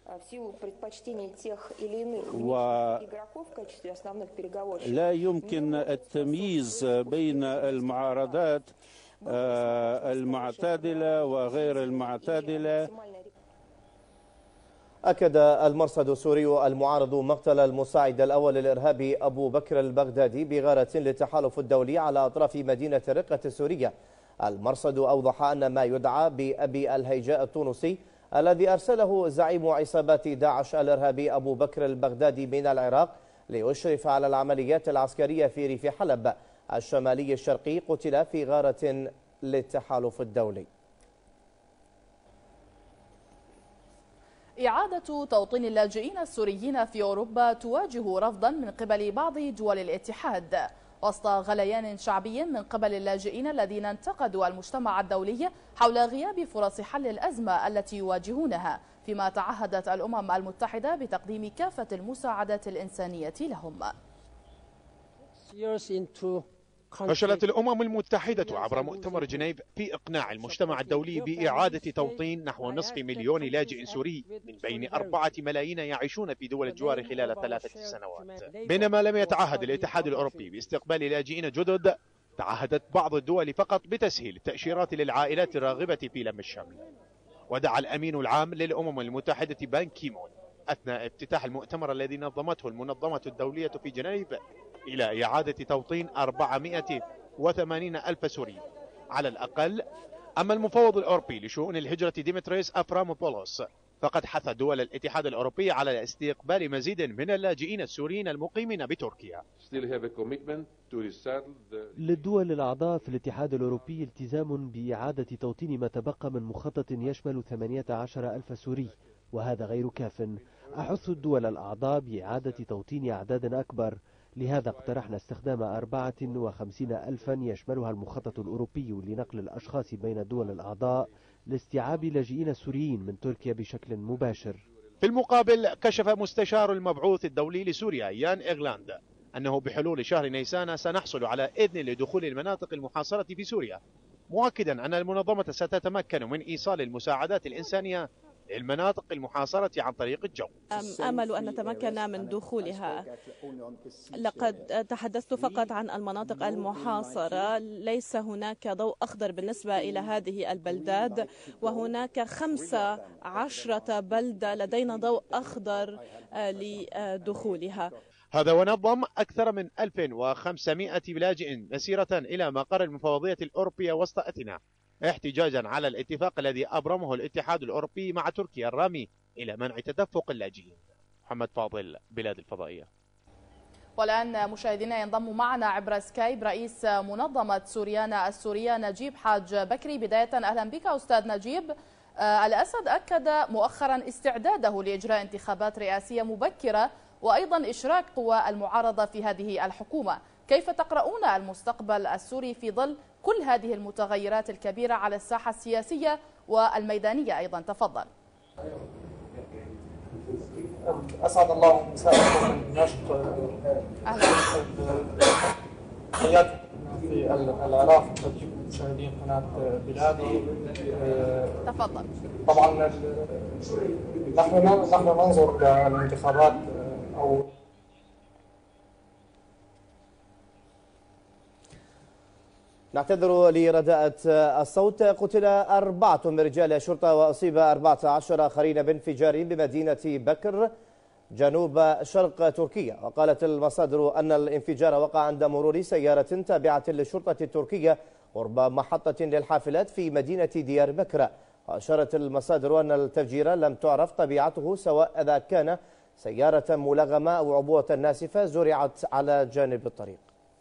ولا يمكن التمييز بين المعارضات المعتدلة وغير المعتدلة. أكد المرصد السوري المعارض مقتل المساعد الأول للإرهابي أبو بكر البغدادي بغارة للتحالف الدولي على أطراف مدينة الرقة السورية. المرصد أوضح أن ما يدعى بأبي الهيجاء التونسي الذي أرسله زعيم عصابات داعش الإرهابي أبو بكر البغدادي من العراق ليشرف على العمليات العسكرية في ريف حلب الشمالي الشرقي قتل في غارة للتحالف الدولي. إعادة توطين اللاجئين السوريين في أوروبا تواجه رفضا من قبل بعض دول الاتحاد وسط غليان شعبي من قبل اللاجئين الذين انتقدوا المجتمع الدولي حول غياب فرص حل الأزمة التي يواجهونها، فيما تعهدت الأمم المتحدة بتقديم كافة المساعدات الإنسانية لهم. فشلت الأمم المتحدة عبر مؤتمر جنيف في إقناع المجتمع الدولي بإعادة توطين نحو نصف مليون لاجئ سوري من بين أربعة ملايين يعيشون في دول الجوار خلال ثلاثة سنوات. بينما لم يتعهد الاتحاد الأوروبي باستقبال لاجئين جدد، تعهدت بعض الدول فقط بتسهيل التأشيرات للعائلات الراغبة في لم الشمل. ودعا الأمين العام للأمم المتحدة بان كيمون أثناء افتتاح المؤتمر الذي نظمته المنظمة الدولية في جنيف إلى إعادة توطين أربعمائة وثمانين ألف سوري على الأقل. أما المفوض الأوروبي لشؤون الهجرة ديمتريس أفراموبولوس فقد حث دول الاتحاد الأوروبي على استقبال مزيد من اللاجئين السوريين المقيمين بتركيا. للدول الأعضاء في الاتحاد الأوروبي التزام بإعادة توطين ما تبقى من مخطط يشمل ثمانية عشر ألف سوري، وهذا غير كاف. أحث الدول الأعضاء بإعادة توطين أعداد أكبر، لهذا اقترحنا استخدام أربعة وخمسين ألفا يشملها المخطط الأوروبي لنقل الأشخاص بين الدول الأعضاء لاستيعاب لاجئين سوريين من تركيا بشكل مباشر. في المقابل كشف مستشار المبعوث الدولي لسوريا يان إغلاند أنه بحلول شهر نيسان سنحصل على إذن لدخول المناطق المحاصرة في سوريا، مؤكدا أن المنظمة ستتمكن من إيصال المساعدات الإنسانية للمناطق المحاصرة عن طريق الجو. أمل أن نتمكن من دخولها. لقد تحدثت فقط عن المناطق المحاصرة، ليس هناك ضوء أخضر بالنسبة إلى هذه البلدات، وهناك خمسة عشرة بلدة لدينا ضوء أخضر لدخولها. هذا ونظم أكثر من ألف وخمسمائة لاجئ مسيرة إلى مقر المفوضية الأوروبية وسط أثينا، احتجاجا على الاتفاق الذي أبرمه الاتحاد الأوروبي مع تركيا الرامي إلى منع تدفق اللاجئين. محمد فاضل، بلاد الفضائية. والآن مشاهدينا ينضم معنا عبر سكايب رئيس منظمة سوريانا السورية نجيب حاج بكري. بداية أهلا بك أستاذ نجيب. الأسد أكد مؤخرا استعداده لإجراء انتخابات رئاسية مبكرة وأيضا إشراك قوى المعارضة في هذه الحكومة، كيف تقرؤون المستقبل السوري في ظل كل هذه المتغيرات الكبيرة على الساحة السياسية والميدانية أيضا؟ تفضل. أسعد الله مساءكم النشط. أهلا. حياكم في العراق مشاهدين قناة بلادي. تفضل. طبعا نحن نحن ننظر للانتخابات أو نعتذر لرداءة الصوت. قتل أربعة من رجال الشرطة وأصيب أربعة عشر آخرين بانفجار بمدينة بكر جنوب شرق تركيا. وقالت المصادر أن الانفجار وقع عند مرور سيارة تابعة للشرطة التركية قرب محطة للحافلات في مدينة ديار بكر. وأشارت المصادر أن التفجير لم تعرف طبيعته، سواء إذا كان سيارة ملغمة أو عبوة ناسفة زرعت على جانب الطريق.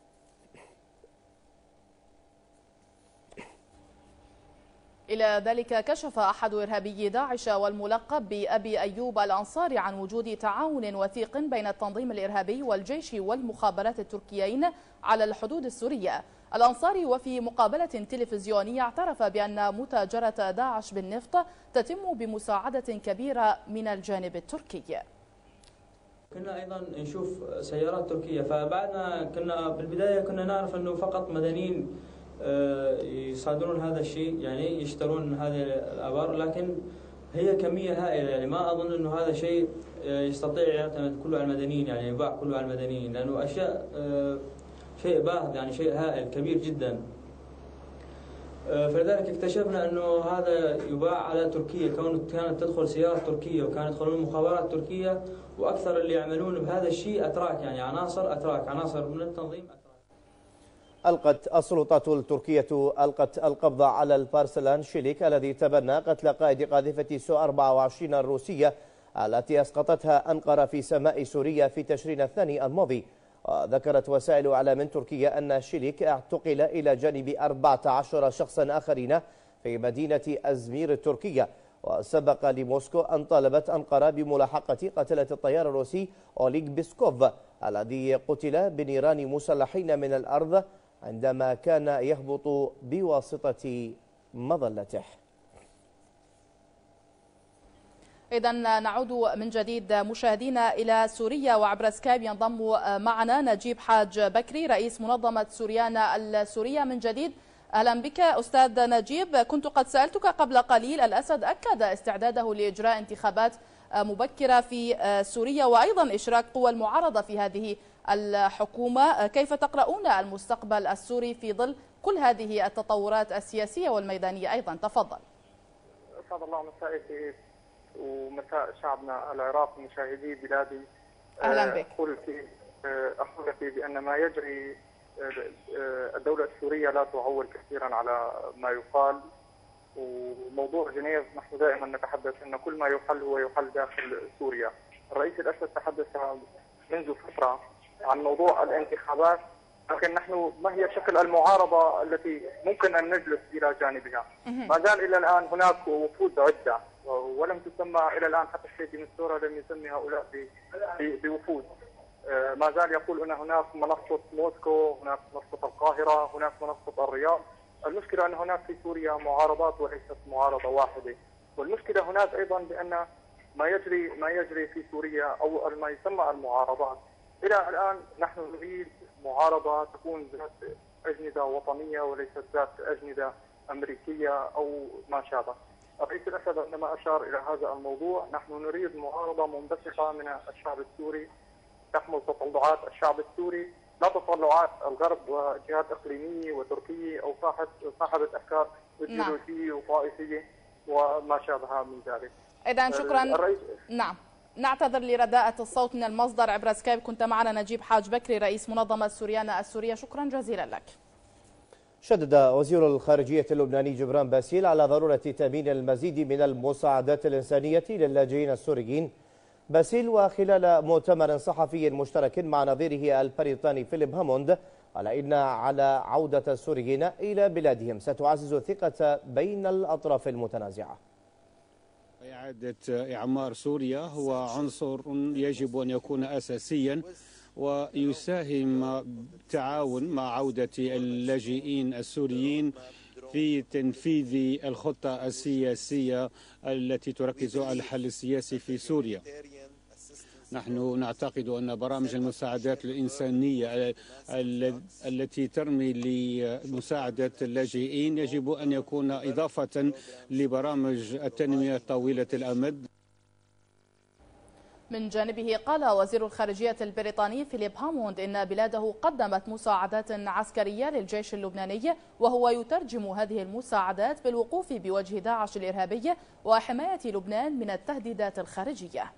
إلى ذلك كشف أحد إرهابي داعش والملقب بأبي أيوب الأنصاري عن وجود تعاون وثيق بين التنظيم الإرهابي والجيش والمخابرات التركيين على الحدود السورية. الأنصاري وفي مقابلة تلفزيونية اعترف بأن متاجرة داعش بالنفط تتم بمساعدة كبيرة من الجانب التركي. كنا أيضا نشوف سيارات تركية، فبعدنا كنا بالبداية كنا نعرف أنه فقط مدنيين يصادرون هذا الشيء، يعني يشترون هذه الآبار، لكن هي كمية هائلة. يعني ما أظن أنه هذا شيء يستطيع يعتمد كله على المدنيين، يعني يباع كله على المدنيين، لأنه أشياء شيء باهظ، يعني شيء هائل كبير جدا. فلذلك اكتشفنا أنه هذا يباع على تركيا، كون كانت تدخل سيارة تركية وكانت تدخلون مخابرات تركية، وأكثر اللي يعملون بهذا الشيء أتراك، يعني عناصر أتراك، عناصر من التنظيم. ألقت السلطات التركية ألقت القبض على البارسلان شيليك الذي تبنى قتل قائد قاذفة سو أربعة وعشرين الروسية التي أسقطتها أنقرة في سماء سوريا في تشرين الثاني الماضي. وذكرت وسائل إعلام تركية أن شيليك اعتقل إلى جانب أربعة عشر شخصا آخرين في مدينة أزمير التركية. وسبق لموسكو أن طالبت أنقرة بملاحقة قتلة الطيار الروسي أوليغ بيسكوف الذي قتل بنيران مسلحين من الأرض عندما كان يهبط بواسطة مظلته. إذن نعود من جديد مشاهدينا إلى سوريا، وعبر سكايب ينضم معنا نجيب حاج بكري رئيس منظمة سوريانا السورية من جديد. أهلا بك أستاذ نجيب. كنت قد سألتك قبل قليل، الأسد أكد استعداده لإجراء انتخابات مبكرة في سوريا وأيضا إشراك قوى المعارضة في هذه الحكومة. كيف تقرؤون المستقبل السوري في ظل كل هذه التطورات السياسية والميدانية أيضا؟ تفضل. أسعد الله مسائك ومساء شعبنا العراقي مشاهدي بلادي. أهلا بك. أقول أقول لك بأن ما يجري الدولة السورية لا تعول كثيرا على ما يقال، وموضوع جنيف نحن دائما نتحدث أن كل ما يحل هو يحل داخل سوريا. الرئيس الأسد تحدث منذ فترة عن موضوع الانتخابات، لكن نحن ما هي شكل المعارضة التي ممكن أن نجلس إلى جانبها؟ ما زال إلى الآن هناك وفود عدة ولم تسمى إلى الآن، حتى الشيخ ديمستورا لم يسمي هؤلاء بوفود. ما زال يقول أن هناك منصة موسكو، هناك منصة القاهرة، هناك منصة الرياض. المشكلة أن هناك في سوريا معارضات وليست معارضة واحدة، والمشكلة هناك أيضا بأن ما يجري ما يجري في سوريا أو ما يسمى المعارضات إلى الآن نحن نريد معارضة تكون ذات أجندة وطنية وليست ذات أجندة أمريكية أو ما شابه. الرئيس الأسد عندما أشار إلى هذا الموضوع، نحن نريد معارضة منبثقة من الشعب السوري تحمل تطلعات الشعب السوري، لا تطلعات الغرب وجهات إقليمية وتركية أو صاحبة أفكار إيديولوجية وطائفية وما شابه من ذلك. إذن شكرا. نعم، نعتذر لرداءة الصوت من المصدر. عبر سكايب كنت معنا نجيب حاج بكري رئيس منظمة سوريانا السورية، شكرا جزيلا لك. شدد وزير الخارجية اللبناني جبران باسيل على ضرورة تأمين المزيد من المساعدات الإنسانية للاجئين السوريين. باسيل وخلال مؤتمر صحفي مشترك مع نظيره البريطاني فيليب هاموند قال إن على عودة السوريين إلى بلادهم ستعزز الثقة بين الأطراف المتنازعة. إعادة إعمار سوريا هو عنصر يجب أن يكون أساسيا ويساهم بالتعاون مع عودة اللاجئين السوريين في تنفيذ الخطة السياسية التي تركز على الحل السياسي في سوريا. نحن نعتقد أن برامج المساعدات الإنسانية التي ترمي لمساعدة اللاجئين يجب أن يكون إضافة لبرامج التنمية طويلة الأمد. من جانبه قال وزير الخارجية البريطاني فيليب هاموند إن بلاده قدمت مساعدات عسكرية للجيش اللبناني، وهو يترجم هذه المساعدات بالوقوف بوجه داعش الإرهابي وحماية لبنان من التهديدات الخارجية.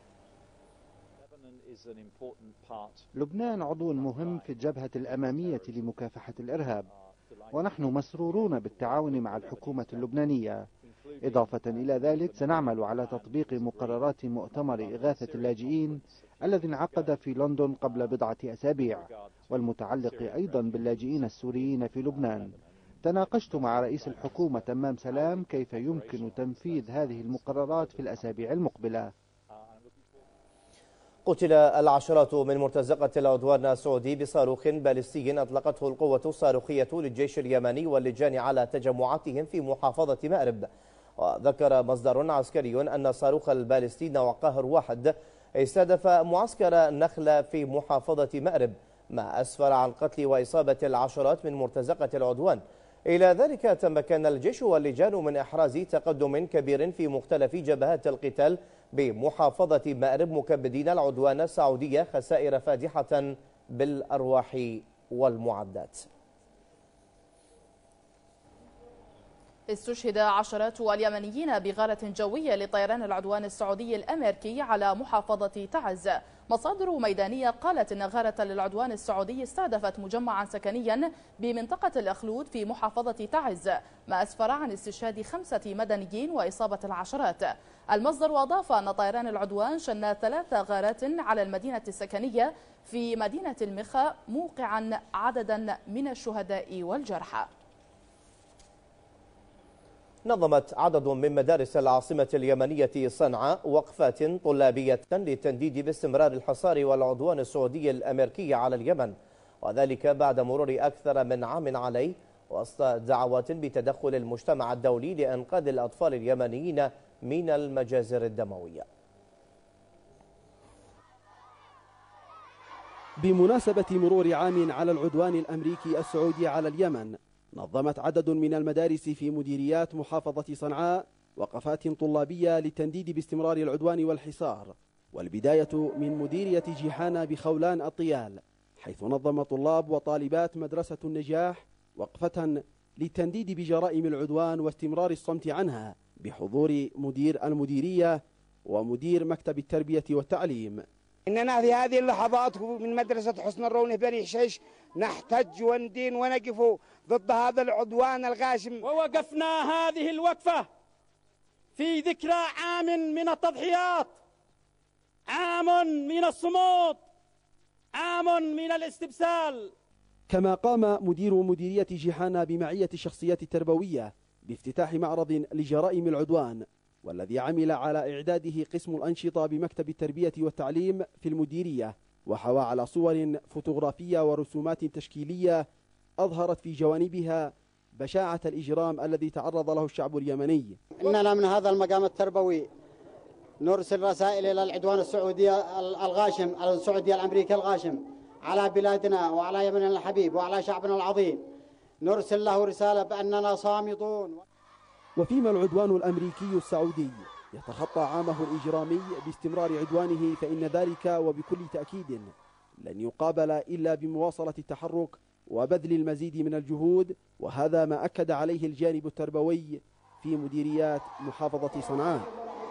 لبنان عضو مهم في الجبهة الأمامية لمكافحة الإرهاب، ونحن مسرورون بالتعاون مع الحكومة اللبنانية. إضافة إلى ذلك سنعمل على تطبيق مقررات مؤتمر إغاثة اللاجئين الذي انعقد في لندن قبل بضعة أسابيع، والمتعلق أيضا باللاجئين السوريين في لبنان. تناقشت مع رئيس الحكومة تمام سلام كيف يمكن تنفيذ هذه المقررات في الأسابيع المقبلة. قتل العشرات من مرتزقة العدوان السعودي بصاروخ باليستي أطلقته القوة الصاروخية للجيش اليمني واللجان على تجمعاتهم في محافظة مأرب. وذكر مصدر عسكري أن الصاروخ الباليستي نوع قاهر واحد استهدف معسكر نخلة في محافظة مأرب، ما أسفر عن قتل وإصابة العشرات من مرتزقة العدوان. إلى ذلك تمكن الجيش واللجان من إحراز تقدم كبير في مختلف جبهات القتال بمحافظة مأرب، مكبدين العدوان السعودية خسائر فادحة بالأرواح والمعدات. استشهد عشرات اليمنيين بغارة جوية لطيران العدوان السعودي الأمريكي على محافظة تعز. مصادر ميدانية قالت إن غارة للعدوان السعودي استهدفت مجمعا سكنيا بمنطقة الأخلود في محافظة تعز، ما أسفر عن استشهاد خمسة مدنيين وإصابة العشرات. المصدر أضاف أن طيران العدوان شن ثلاث غارات على المدينة السكنية في مدينة المخا، موقعا عددا من الشهداء والجرحى. نظمت عدد من مدارس العاصمة اليمنية صنعاء وقفات طلابية للتنديد باستمرار الحصار والعدوان السعودي الأمريكي على اليمن، وذلك بعد مرور أكثر من عام عليه، وسط دعوات بتدخل المجتمع الدولي لإنقاذ الأطفال اليمنيين من المجازر الدموية. بمناسبة مرور عام على العدوان الأمريكي السعودي على اليمن، نظمت عدد من المدارس في مديريات محافظة صنعاء وقفات طلابية للتنديد باستمرار العدوان والحصار، والبداية من مديرية جيحانة بخولان الطيال، حيث نظم طلاب وطالبات مدرسة النجاح وقفة للتنديد بجرائم العدوان واستمرار الصمت عنها بحضور مدير المديرية ومدير مكتب التربية والتعليم. إننا في هذه اللحظات من مدرسة حسن الرون بني حشيش نحتج وندين ونقف ضد هذا العدوان الغاشم. ووقفنا هذه الوقفة في ذكرى عام من التضحيات، عام من الصمود، عام من الاستبسال. كما قام مدير مديرية جيحانة بمعية الشخصيات التربوية بافتتاح معرض لجرائم العدوان، والذي عمل على إعداده قسم الأنشطة بمكتب التربية والتعليم في المديرية، وحوى على صور فوتوغرافية ورسومات تشكيلية أظهرت في جوانبها بشاعة الإجرام الذي تعرض له الشعب اليمني. إننا من هذا المقام التربوي نرسل رسائل إلى العدوان السعودي الغاشم السعودي الأمريكي الغاشم على بلادنا وعلى يمننا الحبيب وعلى شعبنا العظيم، نرسل له رسالة بأننا صامتون. وفيما العدوان الأمريكي السعودي يتخطى عامه الإجرامي باستمرار عدوانه، فإن ذلك وبكل تأكيد لن يقابل إلا بمواصلة التحرك وبذل المزيد من الجهود، وهذا ما أكد عليه الجانب التربوي في مديريات محافظة صنعاء.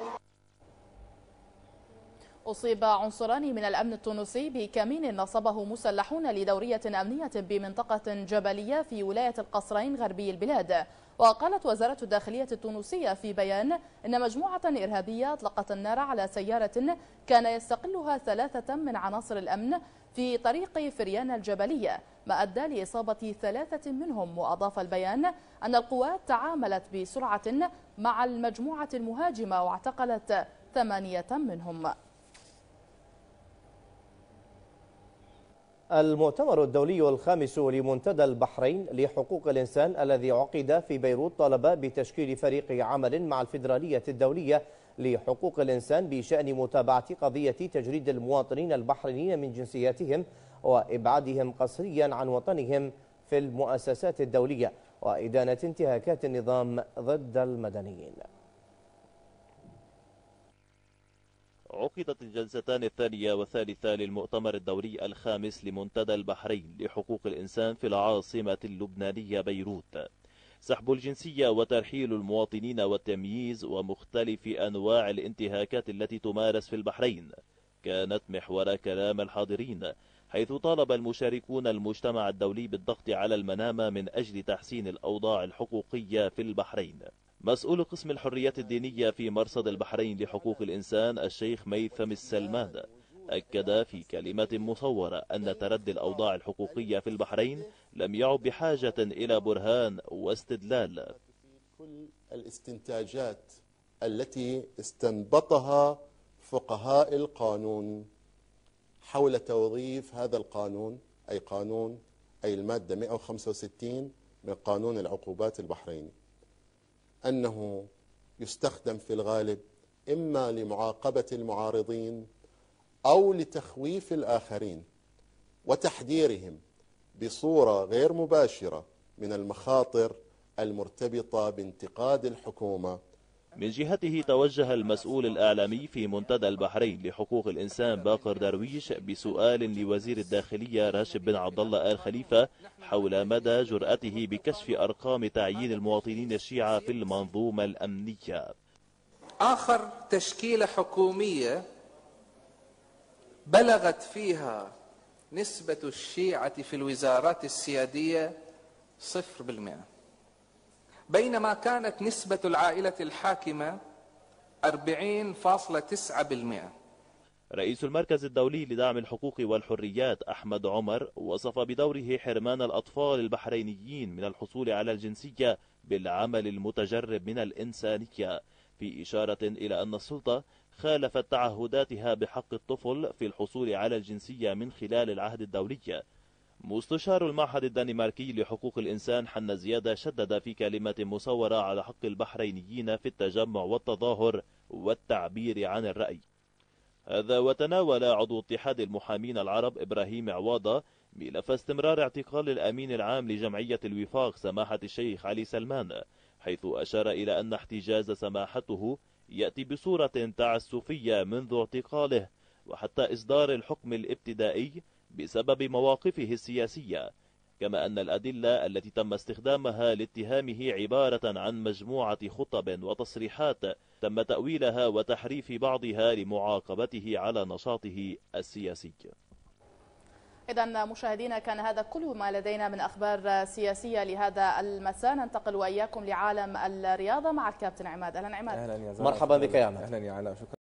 أصيب عنصران من الأمن التونسي بكمين نصبه مسلحون لدورية أمنية بمنطقة جبلية في ولاية القصرين غربي البلاد. وقالت وزارة الداخلية التونسية في بيان إن مجموعة إرهابية أطلقت النار على سيارة كان يستقلها ثلاثة من عناصر الأمن في طريق فريان الجبلية، ما أدى لإصابة ثلاثة منهم. وأضاف البيان أن القوات تعاملت بسرعة مع المجموعة المهاجمة واعتقلت ثمانية منهم. المؤتمر الدولي الخامس لمنتدى البحرين لحقوق الإنسان الذي عقد في بيروت طلب بتشكيل فريق عمل مع الفيدرالية الدولية لحقوق الإنسان بشأن متابعة قضية تجريد المواطنين البحرينيين من جنسياتهم وإبعادهم قسريا عن وطنهم في المؤسسات الدولية وإدانة انتهاكات النظام ضد المدنيين. عقدت الجلستان الثانية والثالثة للمؤتمر الدولي الخامس لمنتدى البحرين لحقوق الإنسان في العاصمة اللبنانية بيروت. سحب الجنسية وترحيل المواطنين والتمييز ومختلف أنواع الانتهاكات التي تمارس في البحرين كانت محور كلام الحاضرين، حيث طالب المشاركون المجتمع الدولي بالضغط على المنامة من أجل تحسين الأوضاع الحقوقية في البحرين. مسؤول قسم الحريات الدينية في مرصد البحرين لحقوق الإنسان الشيخ ميثم السلمان أكد في كلمة مصورة أن تردي الأوضاع الحقوقية في البحرين لم يعد بحاجة إلى برهان واستدلال. كل الاستنتاجات التي استنبطها فقهاء القانون حول توظيف هذا القانون، أي قانون أي المادة مئة وخمسة وستين من قانون العقوبات البحريني، أنه يستخدم في الغالب إما لمعاقبة المعارضين أو لتخويف الآخرين وتحذيرهم بصورة غير مباشرة من المخاطر المرتبطة بانتقاد الحكومة. من جهته توجه المسؤول الإعلامي في منتدى البحرين لحقوق الإنسان باقر درويش بسؤال لوزير الداخلية راشد بن عبد الله آل خليفة حول مدى جرأته بكشف أرقام تعيين المواطنين الشيعة في المنظومة الأمنية. آخر تشكيلة حكومية بلغت فيها نسبة الشيعة في الوزارات السيادية صفر بالمئة، بينما كانت نسبة العائلة الحاكمة أربعين فاصلة تسعة بالمئة. رئيس المركز الدولي لدعم الحقوق والحريات أحمد عمر وصف بدوره حرمان الأطفال البحرينيين من الحصول على الجنسية بالعمل المتجرب من الإنسانية، في إشارة إلى أن السلطة خالفت تعهداتها بحق الطفل في الحصول على الجنسية من خلال العهد الدولي. مستشار المعهد الدنماركي لحقوق الإنسان حنا زيادة شدد في كلمة مصورة على حق البحرينيين في التجمع والتظاهر والتعبير عن الرأي. هذا وتناول عضو اتحاد المحامين العرب إبراهيم عواضة ملف استمرار اعتقال الأمين العام لجمعية الوفاق سماحة الشيخ علي سلمان، حيث أشار إلى أن احتجاز سماحته يأتي بصورة تعسفية منذ اعتقاله وحتى إصدار الحكم الابتدائي بسبب مواقفه السياسية، كما أن الأدلة التي تم استخدامها لاتهامه عبارة عن مجموعة خطب وتصريحات تم تأويلها وتحريف بعضها لمعاقبته على نشاطه السياسي. إذا مشاهدينا كان هذا كل ما لدينا من أخبار سياسية لهذا المساء. ننتقل وإياكم لعالم الرياضة مع الكابتن عماد. أهلا عماد. أهلا يا زلمة. مرحبا بك يا عماد. أهلا يا علاء. شكرا.